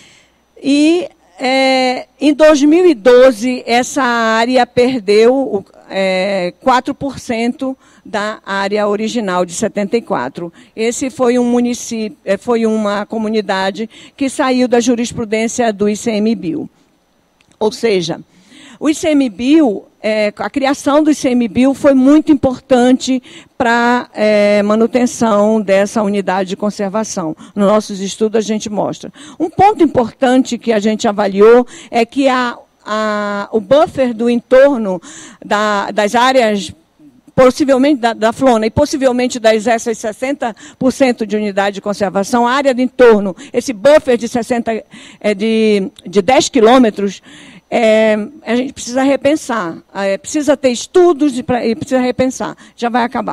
e em 2012 essa área perdeu 4% da área original de 74. Esse foi um município, foi uma comunidade que saiu da jurisprudência do ICMBio. Ou seja, o ICMBio, a criação do ICMBio foi muito importante para a manutenção dessa unidade de conservação. Nos nossos estudos a gente mostra. Um ponto importante que a gente avaliou é que o buffer do entorno das áreas, possivelmente da Flona e possivelmente essas 60% de unidade de conservação, a área de entorno, esse buffer de 10 quilômetros, a gente precisa repensar, precisa ter estudos e precisa repensar. Já vai acabar.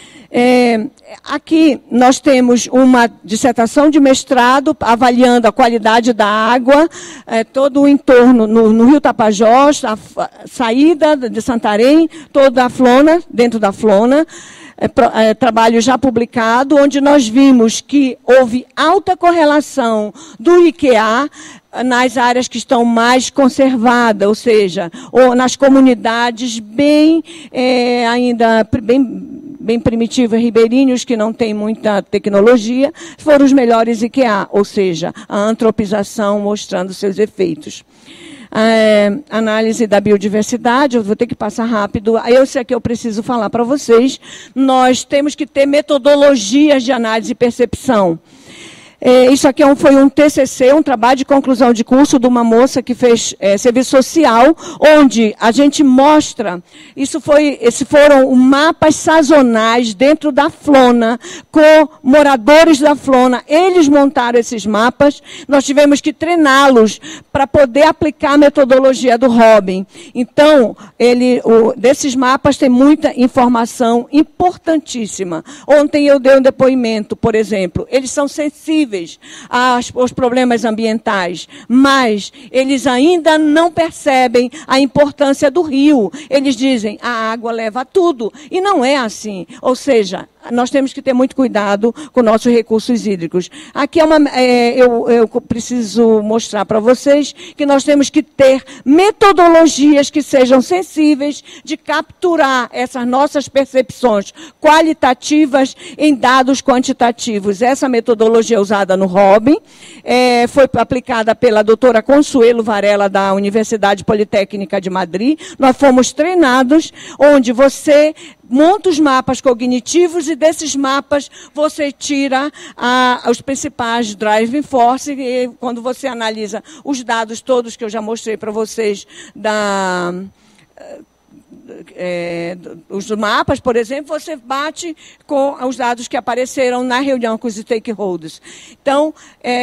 Aqui nós temos uma dissertação de mestrado avaliando a qualidade da água, todo o entorno no Rio Tapajós, a saída de Santarém, toda a Flona, dentro da Flona, trabalho já publicado, onde nós vimos que houve alta correlação do IQA nas áreas que estão mais conservadas, ou seja, ou nas comunidades bem bem primitiva, ribeirinhos, que não tem muita tecnologia, foram os melhores IQA, ou seja, a antropização mostrando seus efeitos. Análise da biodiversidade, eu vou ter que passar rápido, esse aqui eu preciso falar para vocês. Nós temos que ter metodologias de análise e percepção. Isso aqui foi um TCC, um trabalho de conclusão de curso de uma moça que fez serviço social, onde a gente mostra, esses foram mapas sazonais dentro da Flona, com moradores da Flona. Eles montaram esses mapas, nós tivemos que treiná-los para poder aplicar a metodologia do Robin. Então, desses mapas tem muita informação importantíssima. Ontem eu dei um depoimento, por exemplo, eles são sensíveis aos problemas ambientais, mas eles ainda não percebem a importância do rio. Eles dizem, a água leva tudo, e não é assim. Ou seja, nós temos que ter muito cuidado com nossos recursos hídricos. Aqui eu preciso mostrar para vocês que nós temos que ter metodologias que sejam sensíveis de capturar essas nossas percepções qualitativas em dados quantitativos. Essa metodologia é usada no Robin, foi aplicada pela doutora Consuelo Varela, da Universidade Politécnica de Madrid. Nós fomos treinados, onde você monta os mapas cognitivos e desses mapas você tira os principais driving force, e quando você analisa os dados todos que eu já mostrei para vocês os mapas, por exemplo, você bate com os dados que apareceram na reunião com os stakeholders. Então,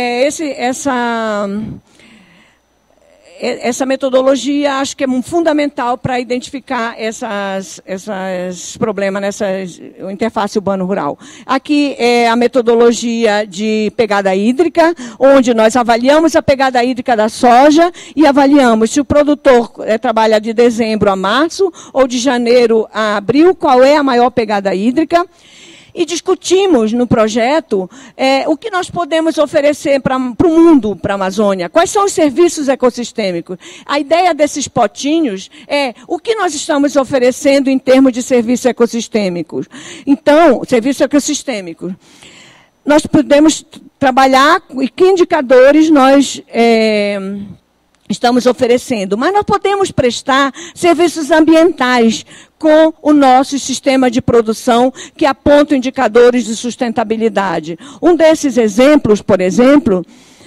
essa metodologia acho que é fundamental para identificar esses problemas nessa interface urbano-rural. Aqui é a metodologia de pegada hídrica, onde nós avaliamos a pegada hídrica da soja e avaliamos se o produtor trabalha de dezembro a março ou de janeiro a abril, qual é a maior pegada hídrica. E discutimos no projeto o que nós podemos oferecer para o mundo, para a Amazônia. Quais são os serviços ecossistêmicos? A ideia desses potinhos é o que nós estamos oferecendo em termos de serviços ecossistêmicos. Então, serviços ecossistêmicos. Nós podemos trabalhar e que indicadores nós estamos oferecendo, mas nós podemos prestar serviços ambientais com o nosso sistema de produção que aponta indicadores de sustentabilidade. Um desses exemplos, por exemplo,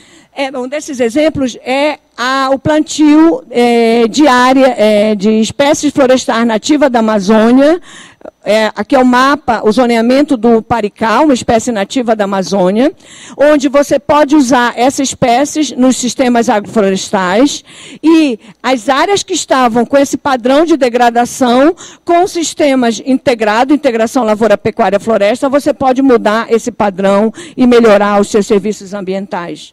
o plantio de espécies florestais nativas da Amazônia. Aqui é o mapa, o zoneamento do Paricá, uma espécie nativa da Amazônia, onde você pode usar essas espécies nos sistemas agroflorestais e as áreas que estavam com esse padrão de degradação, com sistemas integrados, integração lavoura-pecuária-floresta, você pode mudar esse padrão e melhorar os seus serviços ambientais.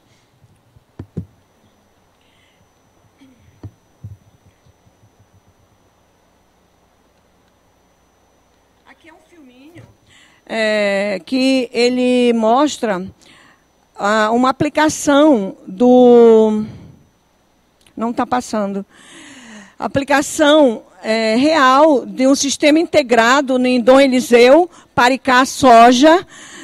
Que ele mostra uma aplicação do... Não está passando. Aplicação real de um sistema integrado em Dom Eliseu, Paricá, soja,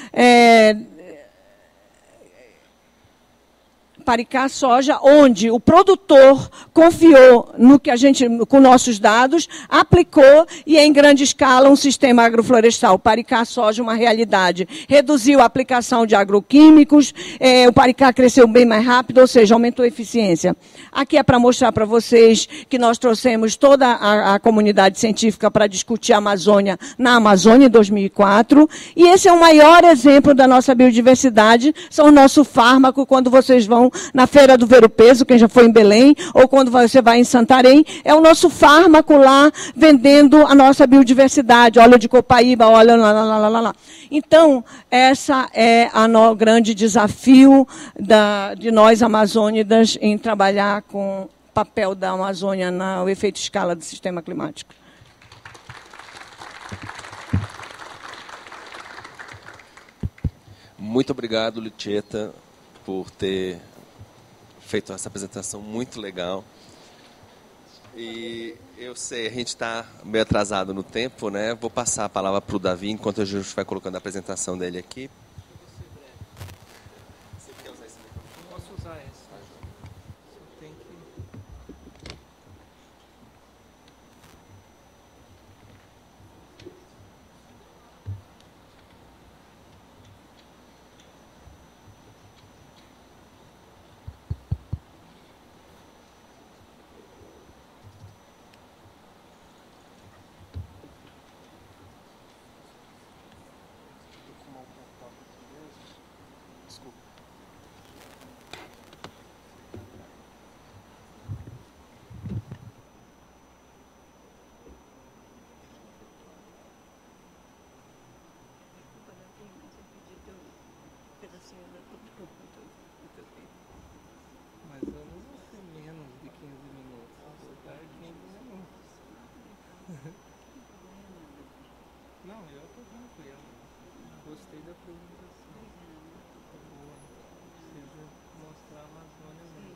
Paricá soja, onde o produtor confiou no que com nossos dados, aplicou e em grande escala um sistema agroflorestal. Paricá soja, uma realidade. Reduziu a aplicação de agroquímicos, o Paricá cresceu bem mais rápido, ou seja, aumentou a eficiência. Aqui é para mostrar para vocês que nós trouxemos toda a comunidade científica para discutir a Amazônia na Amazônia em 2004. E esse é o maior exemplo da nossa biodiversidade, são o nosso fármaco quando vocês vão na Feira do Ver-o-Peso, quem já foi em Belém, ou quando você vai em Santarém, é o nosso fármaco lá, vendendo a nossa biodiversidade, óleo de copaíba, óleo lá. Então, essa é o grande desafio de nós amazônidas em trabalhar com o papel da Amazônia no efeito escala do sistema climático. Muito obrigado, Lucieta, por ter feito essa apresentação muito legal. E eu sei, a gente está meio atrasado no tempo, né? Vou passar a palavra para o Davi, enquanto a gente vai colocando a apresentação dele aqui. Posso usar essa? Só tem que... Mas eu não vou ser menos de 15 minutos. Vou dar 15 minutos. Não, eu tô tranquilo. Gostei da apresentação. Tá boa. Precisa mostrar a Amazônia mesmo.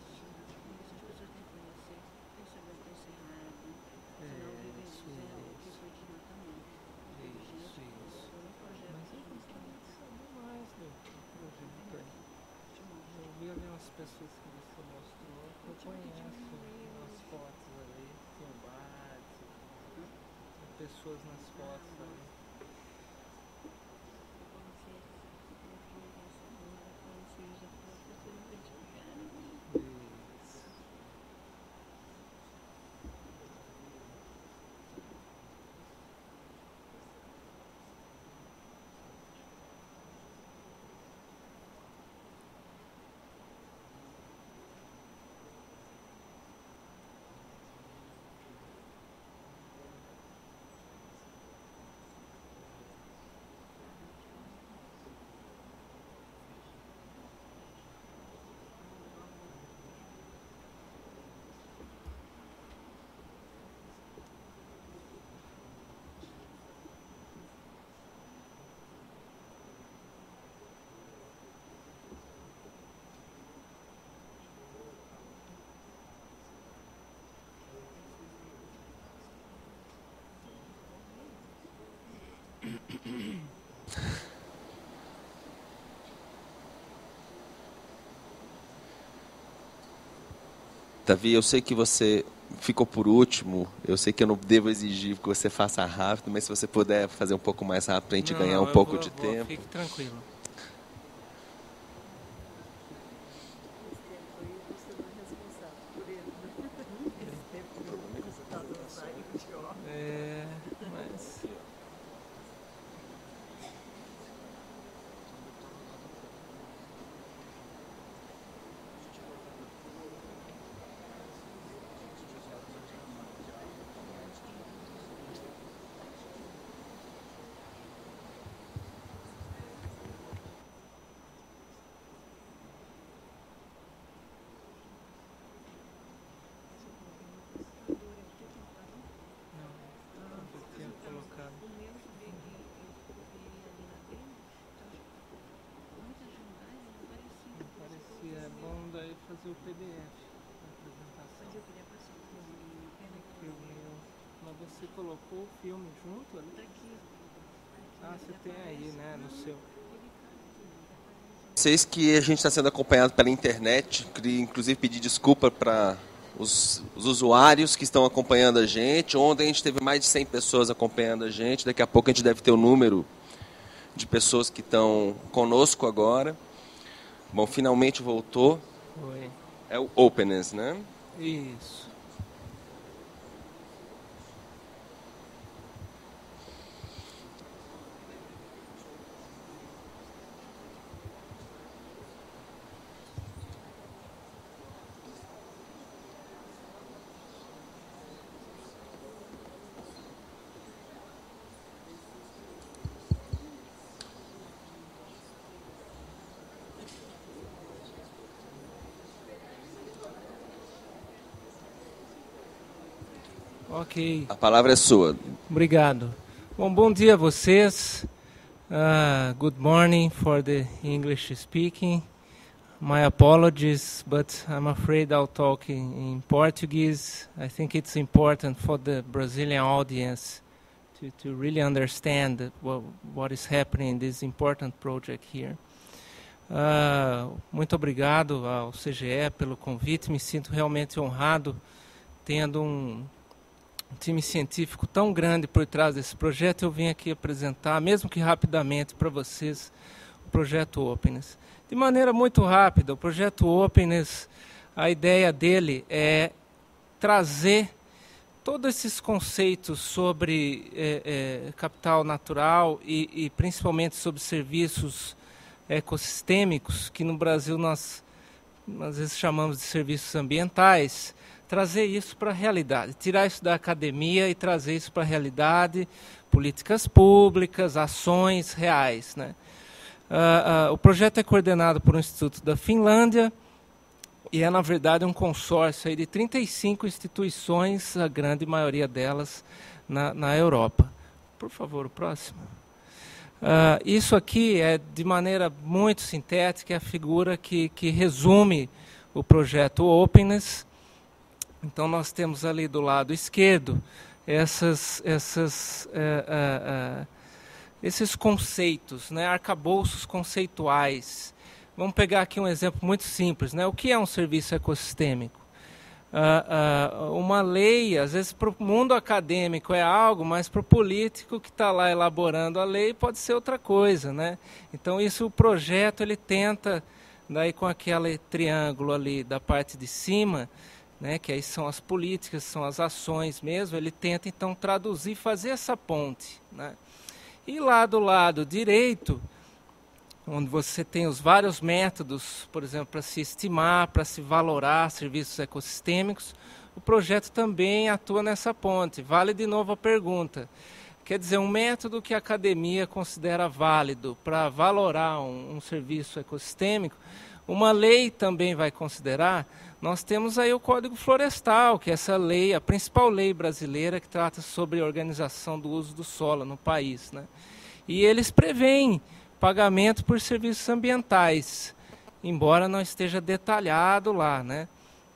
Eu vi ali umas pessoas que você mostrou que eu conheço nas fotos ali, tem um bar, tem pessoas nas fotos ali. Isso. Davi, eu sei que você ficou por último, eu sei que eu não devo exigir que você faça rápido, mas se você puder fazer um pouco mais rápido para a gente ganhar um pouco de tempo. Fique tranquilo. É bom daí fazer o PDF da apresentação. Mas você colocou o filme junto ali? Ah, você tem aí, né, no seu. Vocês que a gente está sendo acompanhado pela internet, queria inclusive pedir desculpa para os usuários que estão acompanhando a gente. Ontem a gente teve mais de 100 pessoas acompanhando a gente, daqui a pouco a gente deve ter o número de pessoas que estão conosco agora. Bom, finalmente voltou. Foi. É o Openness, né? Isso. Ok. A palavra é sua. Obrigado. Bom dia a vocês. Good morning for the English speaking. My apologies, but I'm afraid I'll talk in Portuguese. I think it's important for the Brazilian audience to really understand what is happening in this important project here. Muito obrigado ao CGE pelo convite. Me sinto realmente honrado tendo um time científico tão grande por trás desse projeto. Eu vim aqui apresentar, mesmo que rapidamente, para vocês o projeto Openness. De maneira muito rápida, o projeto Openness, a ideia dele é trazer todos esses conceitos sobre capital natural e principalmente sobre serviços ecossistêmicos, que no Brasil nós às vezes chamamos de serviços ambientais, trazer isso para a realidade, tirar isso da academia e trazer isso para a realidade, políticas públicas, ações reais, né? O projeto é coordenado por um instituto da Finlândia e é, na verdade, um consórcio aí de 35 instituições, a grande maioria delas na Europa. Por favor, o próximo. Isso aqui é, de maneira muito sintética, é a figura que resume o projeto Openness. Então, nós temos ali do lado esquerdo esses conceitos, né, arcabouços conceituais. Vamos pegar aqui um exemplo muito simples, né? O que é um serviço ecossistêmico? Uma lei, às vezes para o mundo acadêmico é algo, mas para o político que está lá elaborando a lei pode ser outra coisa, né? Então isso, o projeto, ele tenta, daí com aquele triângulo ali da parte de cima, né, que aí são as políticas, são as ações mesmo, ele tenta então traduzir, fazer essa ponte, né? E lá do lado direito, onde você tem os vários métodos, por exemplo, para se estimar, para se valorar serviços ecossistêmicos, o projeto também atua nessa ponte. Vale de novo a pergunta. Quer dizer, um método que a academia considera válido para valorar um serviço ecossistêmico, uma lei também vai considerar. Nós temos aí o Código Florestal, que é essa lei, a principal lei brasileira que trata sobre a organização do uso do solo no país, né? E eles prevêem pagamento por serviços ambientais, embora não esteja detalhado lá, né?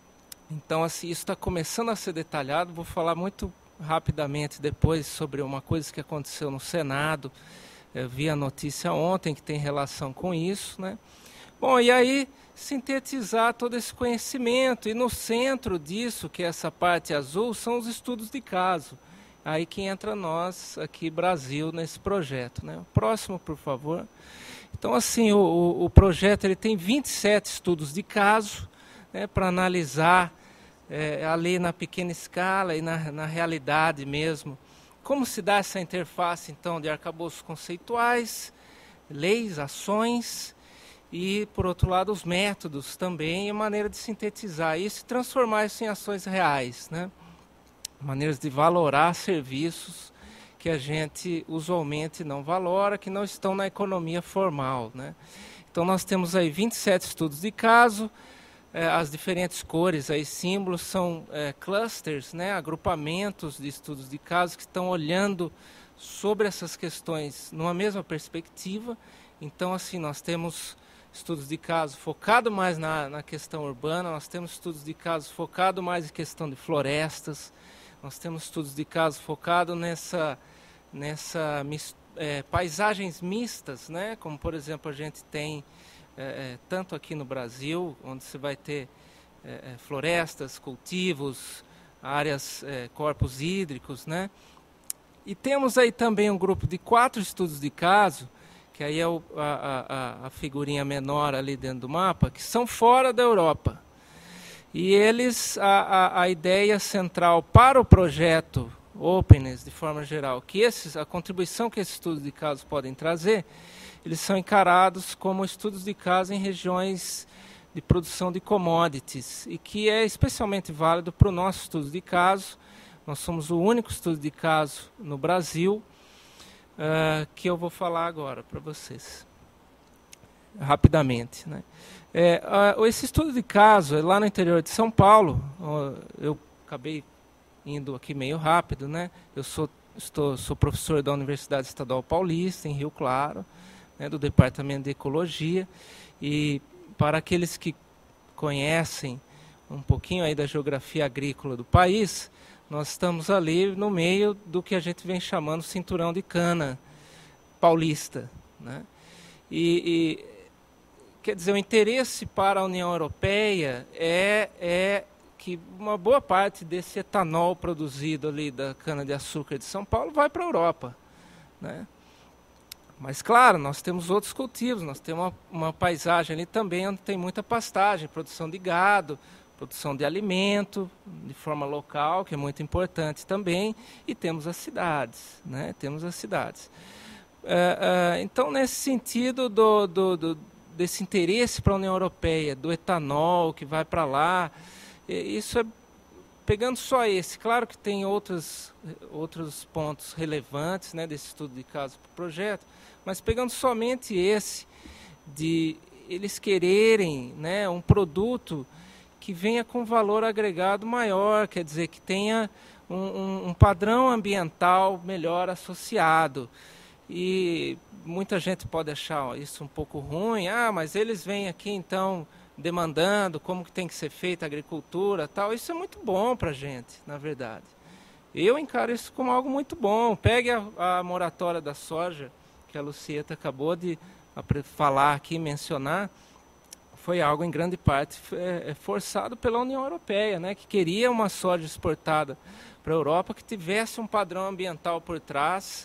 Então, assim, isso está começando a ser detalhado. Vou falar muito rapidamente depois sobre uma coisa que aconteceu no Senado. Eu vi a notícia ontem que tem relação com isso, né? Bom, e aí sintetizar todo esse conhecimento, e no centro disso, que é essa parte azul, são os estudos de caso. Aí que entra nós, aqui Brasil, nesse projeto, né? O próximo, por favor. Então, assim, o projeto ele tem 27 estudos de caso, né, para analisar ali na pequena escala e na realidade mesmo. Como se dá essa interface, então, de arcabouços conceituais, leis, ações, e, por outro lado, os métodos também, e a maneira de sintetizar isso e transformar isso em ações reais, né? Maneiras de valorar serviços que a gente usualmente não valora, que não estão na economia formal, né? Então, nós temos aí 27 estudos de caso, as diferentes cores, aí, símbolos, são clusters, né? Agrupamentos de estudos de caso que estão olhando sobre essas questões numa mesma perspectiva. Então, assim, nós temos estudos de caso focado mais na questão urbana, nós temos estudos de caso focado mais em questão de florestas, nós temos estudos de caso focado nessa paisagens mistas, né? Como, por exemplo, a gente tem tanto aqui no Brasil, onde você vai ter florestas, cultivos, áreas, corpos hídricos, né? E temos aí também um grupo de 4 estudos de caso, que aí é a figurinha menor ali dentro do mapa, que são fora da Europa. E eles, a ideia central para o projeto Openness, de forma geral, que a contribuição que esses estudos de caso podem trazer, eles são encarados como estudos de caso em regiões de produção de commodities, e que é especialmente válido para o nosso estudo de caso. Nós somos o único estudo de caso no Brasil, que eu vou falar agora para vocês, rapidamente, né? Esse estudo de caso é lá no interior de São Paulo. Eu acabei indo aqui meio rápido, né? Eu sou professor da Universidade Estadual Paulista, em Rio Claro, né, do Departamento de Ecologia, e para aqueles que conhecem um pouquinho aí da geografia agrícola do país, nós estamos ali no meio do que a gente vem chamando cinturão de cana paulista, né? E quer dizer, o interesse para a União Europeia é que uma boa parte desse etanol produzido ali da cana-de-açúcar de São Paulo vai para a Europa, né? Mas, claro, nós temos outros cultivos, nós temos uma paisagem ali também onde tem muita pastagem, produção de gado, produção de alimento, de forma local, que é muito importante também, e temos as cidades, né? Temos as cidades. Então, nesse sentido desse interesse para a União Europeia, do etanol que vai para lá, isso é pegando só esse. Claro que tem outros pontos relevantes, né, desse estudo de caso para o projeto, mas pegando somente esse, de eles quererem, né, um produto que venha com valor agregado maior, quer dizer, que tenha um padrão ambiental melhor associado. E muita gente pode achar isso um pouco ruim, mas eles vêm aqui então demandando como que tem que ser feita a agricultura, tal. Isso é muito bom para a gente, na verdade. Eu encaro isso como algo muito bom. Pegue a moratória da soja, que a Lucieta acabou de falar aqui, mencionar, foi algo em grande parte forçado pela União Europeia, né, que queria uma soja exportada para a Europa que tivesse um padrão ambiental por trás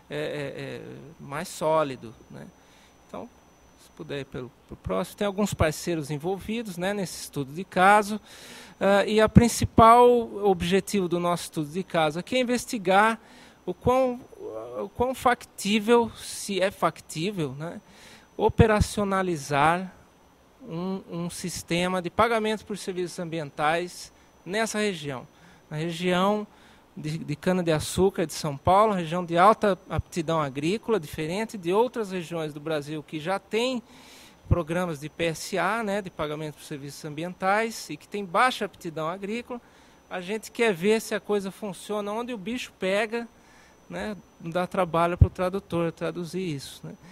mais sólido, né? Então, se puder ir para o próximo, tem alguns parceiros envolvidos, né, nesse estudo de caso, e o principal objetivo do nosso estudo de caso aqui é investigar o quão factível, se é factível, né, operacionalizar um sistema de pagamento por serviços ambientais nessa região, na região de cana-de-açúcar de São Paulo, região de alta aptidão agrícola, diferente de outras regiões do Brasil que já têm programas de PSA, né, de pagamento por serviços ambientais, e que tem baixa aptidão agrícola. A gente quer ver se a coisa funciona onde o bicho pega, né, não dá trabalho para o tradutor traduzir isso, né?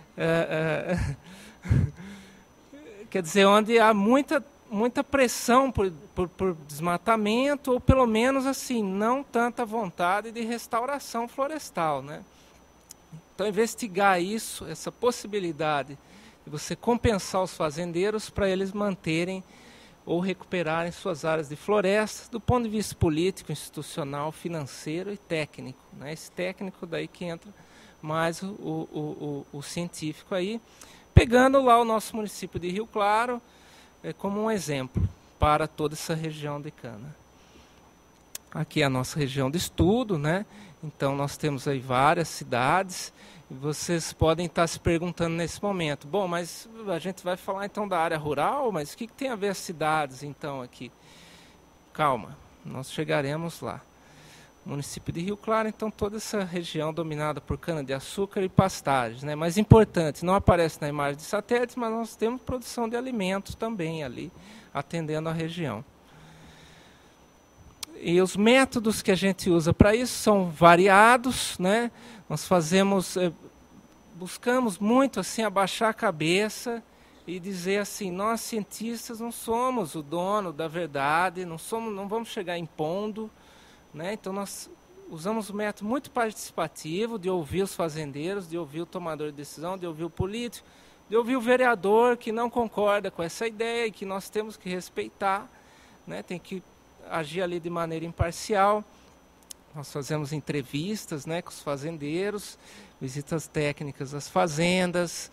Quer dizer, onde há muita pressão por desmatamento, ou pelo menos assim, não tanta vontade de restauração florestal, né? Então, investigar isso, essa possibilidade de você compensar os fazendeiros para eles manterem ou recuperarem suas áreas de floresta, do ponto de vista político, institucional, financeiro e técnico, né? Esse técnico daí que entra mais o científico aí, pegando lá o nosso município de Rio Claro como um exemplo para toda essa região de cana. Aqui é a nossa região de estudo, né? Então nós temos aí várias cidades, e vocês podem estar se perguntando nesse momento, bom, mas a gente vai falar então da área rural, mas o que tem a ver as cidades então aqui? Calma, nós chegaremos lá. Município de Rio Claro, então toda essa região dominada por cana-de-açúcar e pastagens, né? Mas importante, não aparece na imagem de satélites, mas nós temos produção de alimentos também ali, atendendo a região. E os métodos que a gente usa para isso são variados, né? Nós buscamos muito assim abaixar a cabeça e dizer assim, nós cientistas não somos o dono da verdade, não vamos chegar impondo, né? Então nós usamos um método muito participativo de ouvir os fazendeiros, de ouvir o tomador de decisão, de ouvir o político, de ouvir o vereador que não concorda com essa ideia e que nós temos que respeitar, né? Tem que agir ali de maneira imparcial. Nós fazemos entrevistas, né, com os fazendeiros, visitas técnicas às fazendas,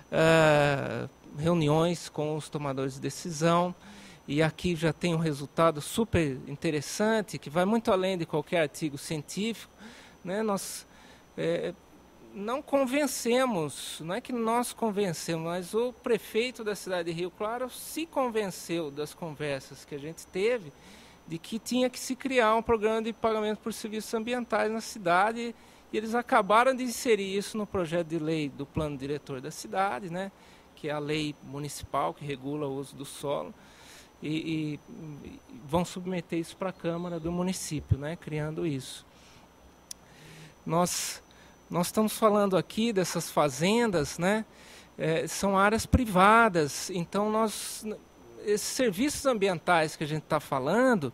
reuniões com os tomadores de decisão. E aqui já tem um resultado super interessante, que vai muito além de qualquer artigo científico, né? Nós não convencemos, não é que nós convencemos, mas o prefeito da cidade de Rio Claro se convenceu das conversas que a gente teve, de que tinha que se criar um programa de pagamento por serviços ambientais na cidade, e eles acabaram de inserir isso no projeto de lei do plano diretor da cidade, né? Que é a lei municipal que regula o uso do solo. E vão submeter isso para a Câmara do município, né, criando isso. Nós estamos falando aqui dessas fazendas, né, são áreas privadas. Então, esses serviços ambientais que a gente está falando,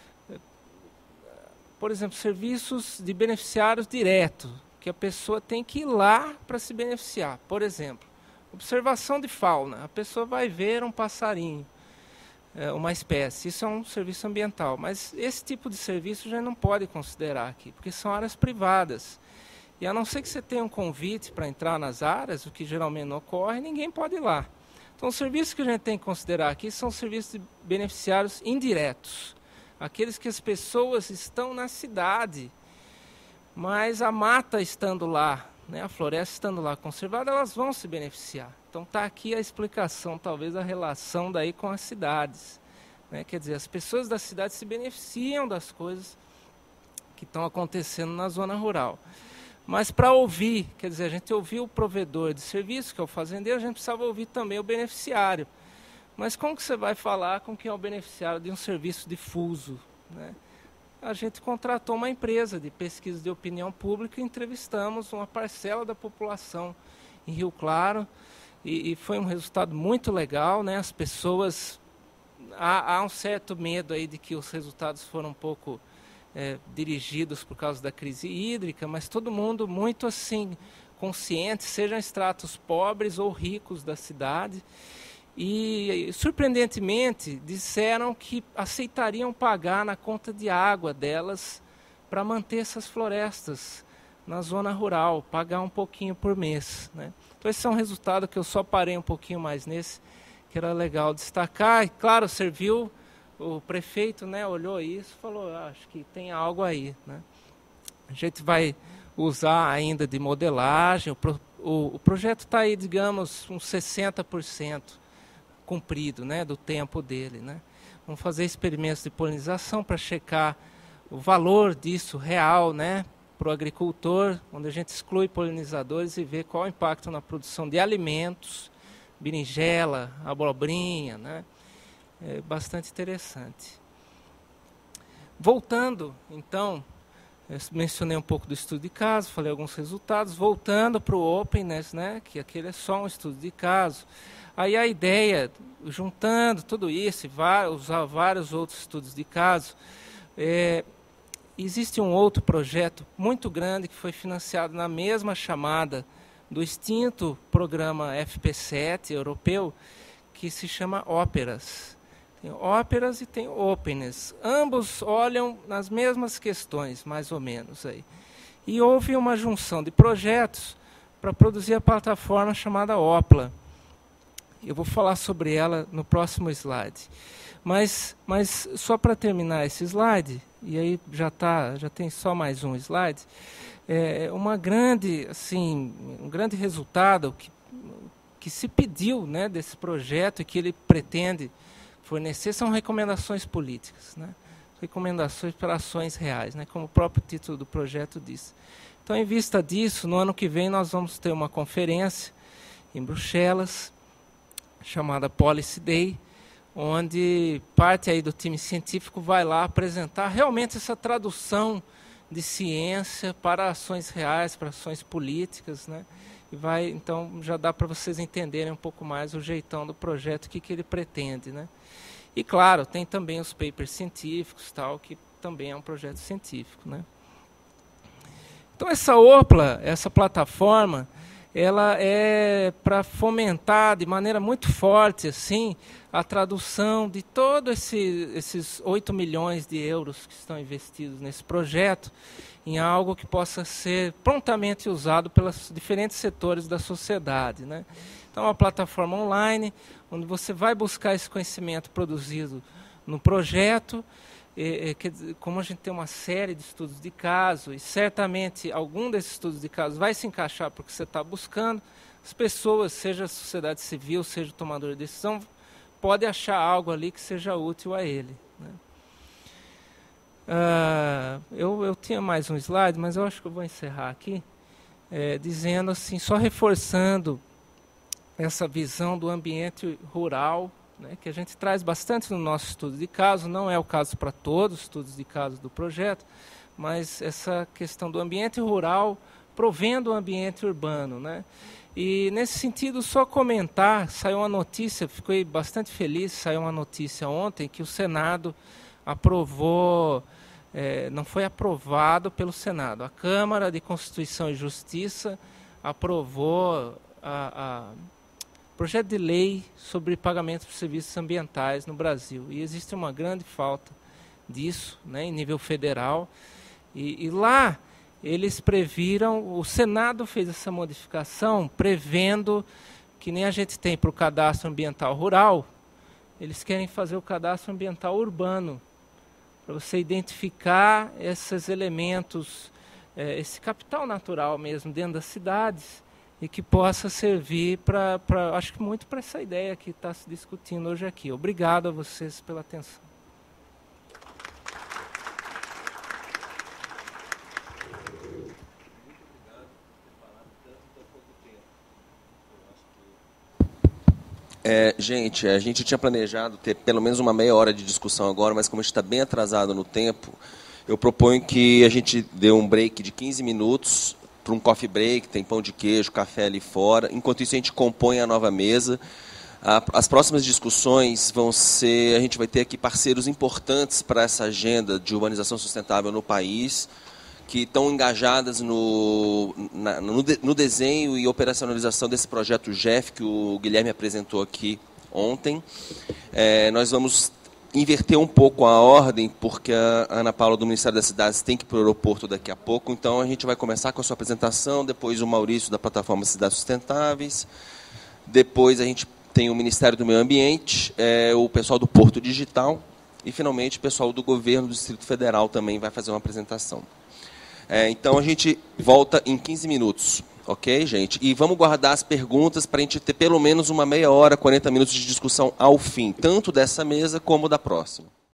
por exemplo, serviços de beneficiários diretos, que a pessoa tem que ir lá para se beneficiar. Por exemplo, observação de fauna. A pessoa vai ver um passarinho, uma espécie. Isso é um serviço ambiental. Mas esse tipo de serviço já não pode considerar aqui, porque são áreas privadas. E a não ser que você tenha um convite para entrar nas áreas, o que geralmente não ocorre, ninguém pode ir lá. Então, os serviços que a gente tem que considerar aqui são serviços de beneficiários indiretos. Aqueles que as pessoas estão na cidade, mas a mata estando lá, né, a floresta estando lá conservada, elas vão se beneficiar. Então está aqui a explicação, talvez, da relação daí com as cidades. Né? Quer dizer, as pessoas da cidade se beneficiam das coisas que estão acontecendo na zona rural. Mas para ouvir, quer dizer, a gente ouviu o provedor de serviço, que é o fazendeiro, a gente precisava ouvir também o beneficiário. Mas como que você vai falar com quem é o beneficiário de um serviço difuso? Né? A gente contratou uma empresa de pesquisa de opinião pública e entrevistamos uma parcela da população em Rio Claro. E foi um resultado muito legal, né? As pessoas... Há um certo medo aí de que os resultados foram um pouco... dirigidos por causa da crise hídrica, mas todo mundo muito assim consciente, sejam estratos pobres ou ricos da cidade, e surpreendentemente disseram que aceitariam pagar na conta de água delas para manter essas florestas na zona rural, pagar um pouquinho por mês, né? Então esse é um resultado que eu só parei um pouquinho mais nesse, que era legal destacar, e claro, serviu. O prefeito, né, olhou isso e falou, acho que tem algo aí. Né? A gente vai usar ainda de modelagem, o projeto está aí, digamos, uns 60% cumprido, né, do tempo dele. Né? Vamos fazer experimentos de polinização para checar o valor disso real, né, para o agricultor, onde a gente exclui polinizadores e vê qual o impacto na produção de alimentos, berinjela, abobrinha, né? É bastante interessante. Voltando, então, eu mencionei um pouco do estudo de caso, falei alguns resultados. Voltando para o Openness, né, que aquele é só um estudo de caso. Aí a ideia, juntando tudo isso e usar vários outros estudos de caso, existe um outro projeto muito grande que foi financiado na mesma chamada do extinto programa FP7 europeu, que se chama Óperas. Tem Óperas e tem Openness. Ambos olham nas mesmas questões, mais ou menos. Aí. E houve uma junção de projetos para produzir a plataforma chamada OPLA. Eu vou falar sobre ela no próximo slide. Mas só para terminar esse slide, e aí já tem só mais um slide, um grande resultado que se pediu, né, desse projeto e que ele pretende fornecer são recomendações políticas, né? Recomendações para ações reais, né? Como o próprio título do projeto diz. Então, em vista disso, no ano que vem nós vamos ter uma conferência em Bruxelas, chamada Policy Day, onde parte aí do time científico vai lá apresentar realmente essa tradução de ciência para ações reais, para ações políticas, né? E então já dá para vocês entenderem um pouco mais o jeitão do projeto, o que ele pretende, né? E claro, tem também os papers científicos, tal, que também é um projeto científico, né? Então essa OPLA, essa plataforma, ela é para fomentar de maneira muito forte assim, a tradução de todos esses 8 milhões de euros que estão investidos nesse projeto em algo que possa ser prontamente usado pelos diferentes setores da sociedade, né? Então, é uma plataforma online, onde você vai buscar esse conhecimento produzido no projeto, como a gente tem uma série de estudos de caso, e certamente algum desses estudos de caso vai se encaixar para o que você está buscando, as pessoas, seja a sociedade civil, seja o tomador de decisão, pode achar algo ali que seja útil a ele, né? Eu tinha mais um slide, mas eu acho que eu vou encerrar aqui, dizendo assim, só reforçando essa visão do ambiente rural, né, que a gente traz bastante no nosso estudo de caso, não é o caso para todos os estudos de caso do projeto, mas essa questão do ambiente rural provendo o ambiente urbano, né? E, nesse sentido, só comentar, saiu uma notícia, fiquei bastante feliz, saiu uma notícia ontem que o Senado aprovou, não foi aprovado pelo Senado, a Câmara de Constituição e Justiça aprovou projeto de lei sobre pagamento por serviços ambientais no Brasil. E existe uma grande falta disso, né, em nível federal. E lá eles previram, o Senado fez essa modificação prevendo que nem a gente tem para o cadastro ambiental rural, eles querem fazer o cadastro ambiental urbano, para você identificar esses elementos, esse capital natural mesmo dentro das cidades, e que possa servir acho que muito para essa ideia que está se discutindo hoje aqui. Obrigado a vocês pela atenção. Gente, a gente tinha planejado ter pelo menos uma meia hora de discussão agora, mas como a gente está bem atrasado no tempo, eu proponho que a gente dê um break de 15 minutos para um coffee break, tem pão de queijo, café ali fora. Enquanto isso, a gente compõe a nova mesa. As próximas discussões vão ser... A gente vai ter aqui parceiros importantes para essa agenda de urbanização sustentável no país, que estão engajadas no desenho e operacionalização desse projeto GEF, que o Guilherme apresentou aqui ontem. Nós vamos inverter um pouco a ordem, porque a Ana Paula, do Ministério das Cidades, tem que ir para o aeroporto daqui a pouco. Então, a gente vai começar com a sua apresentação, depois o Maurício, da plataforma Cidades Sustentáveis. Depois, a gente tem o Ministério do Meio Ambiente, o pessoal do Porto Digital. E, finalmente, o pessoal do Governo do Distrito Federal também vai fazer uma apresentação. Então, a gente volta em 15 minutos, ok, gente? E vamos guardar as perguntas para a gente ter pelo menos uma meia hora, 40 minutos de discussão ao fim, tanto dessa mesa como da próxima.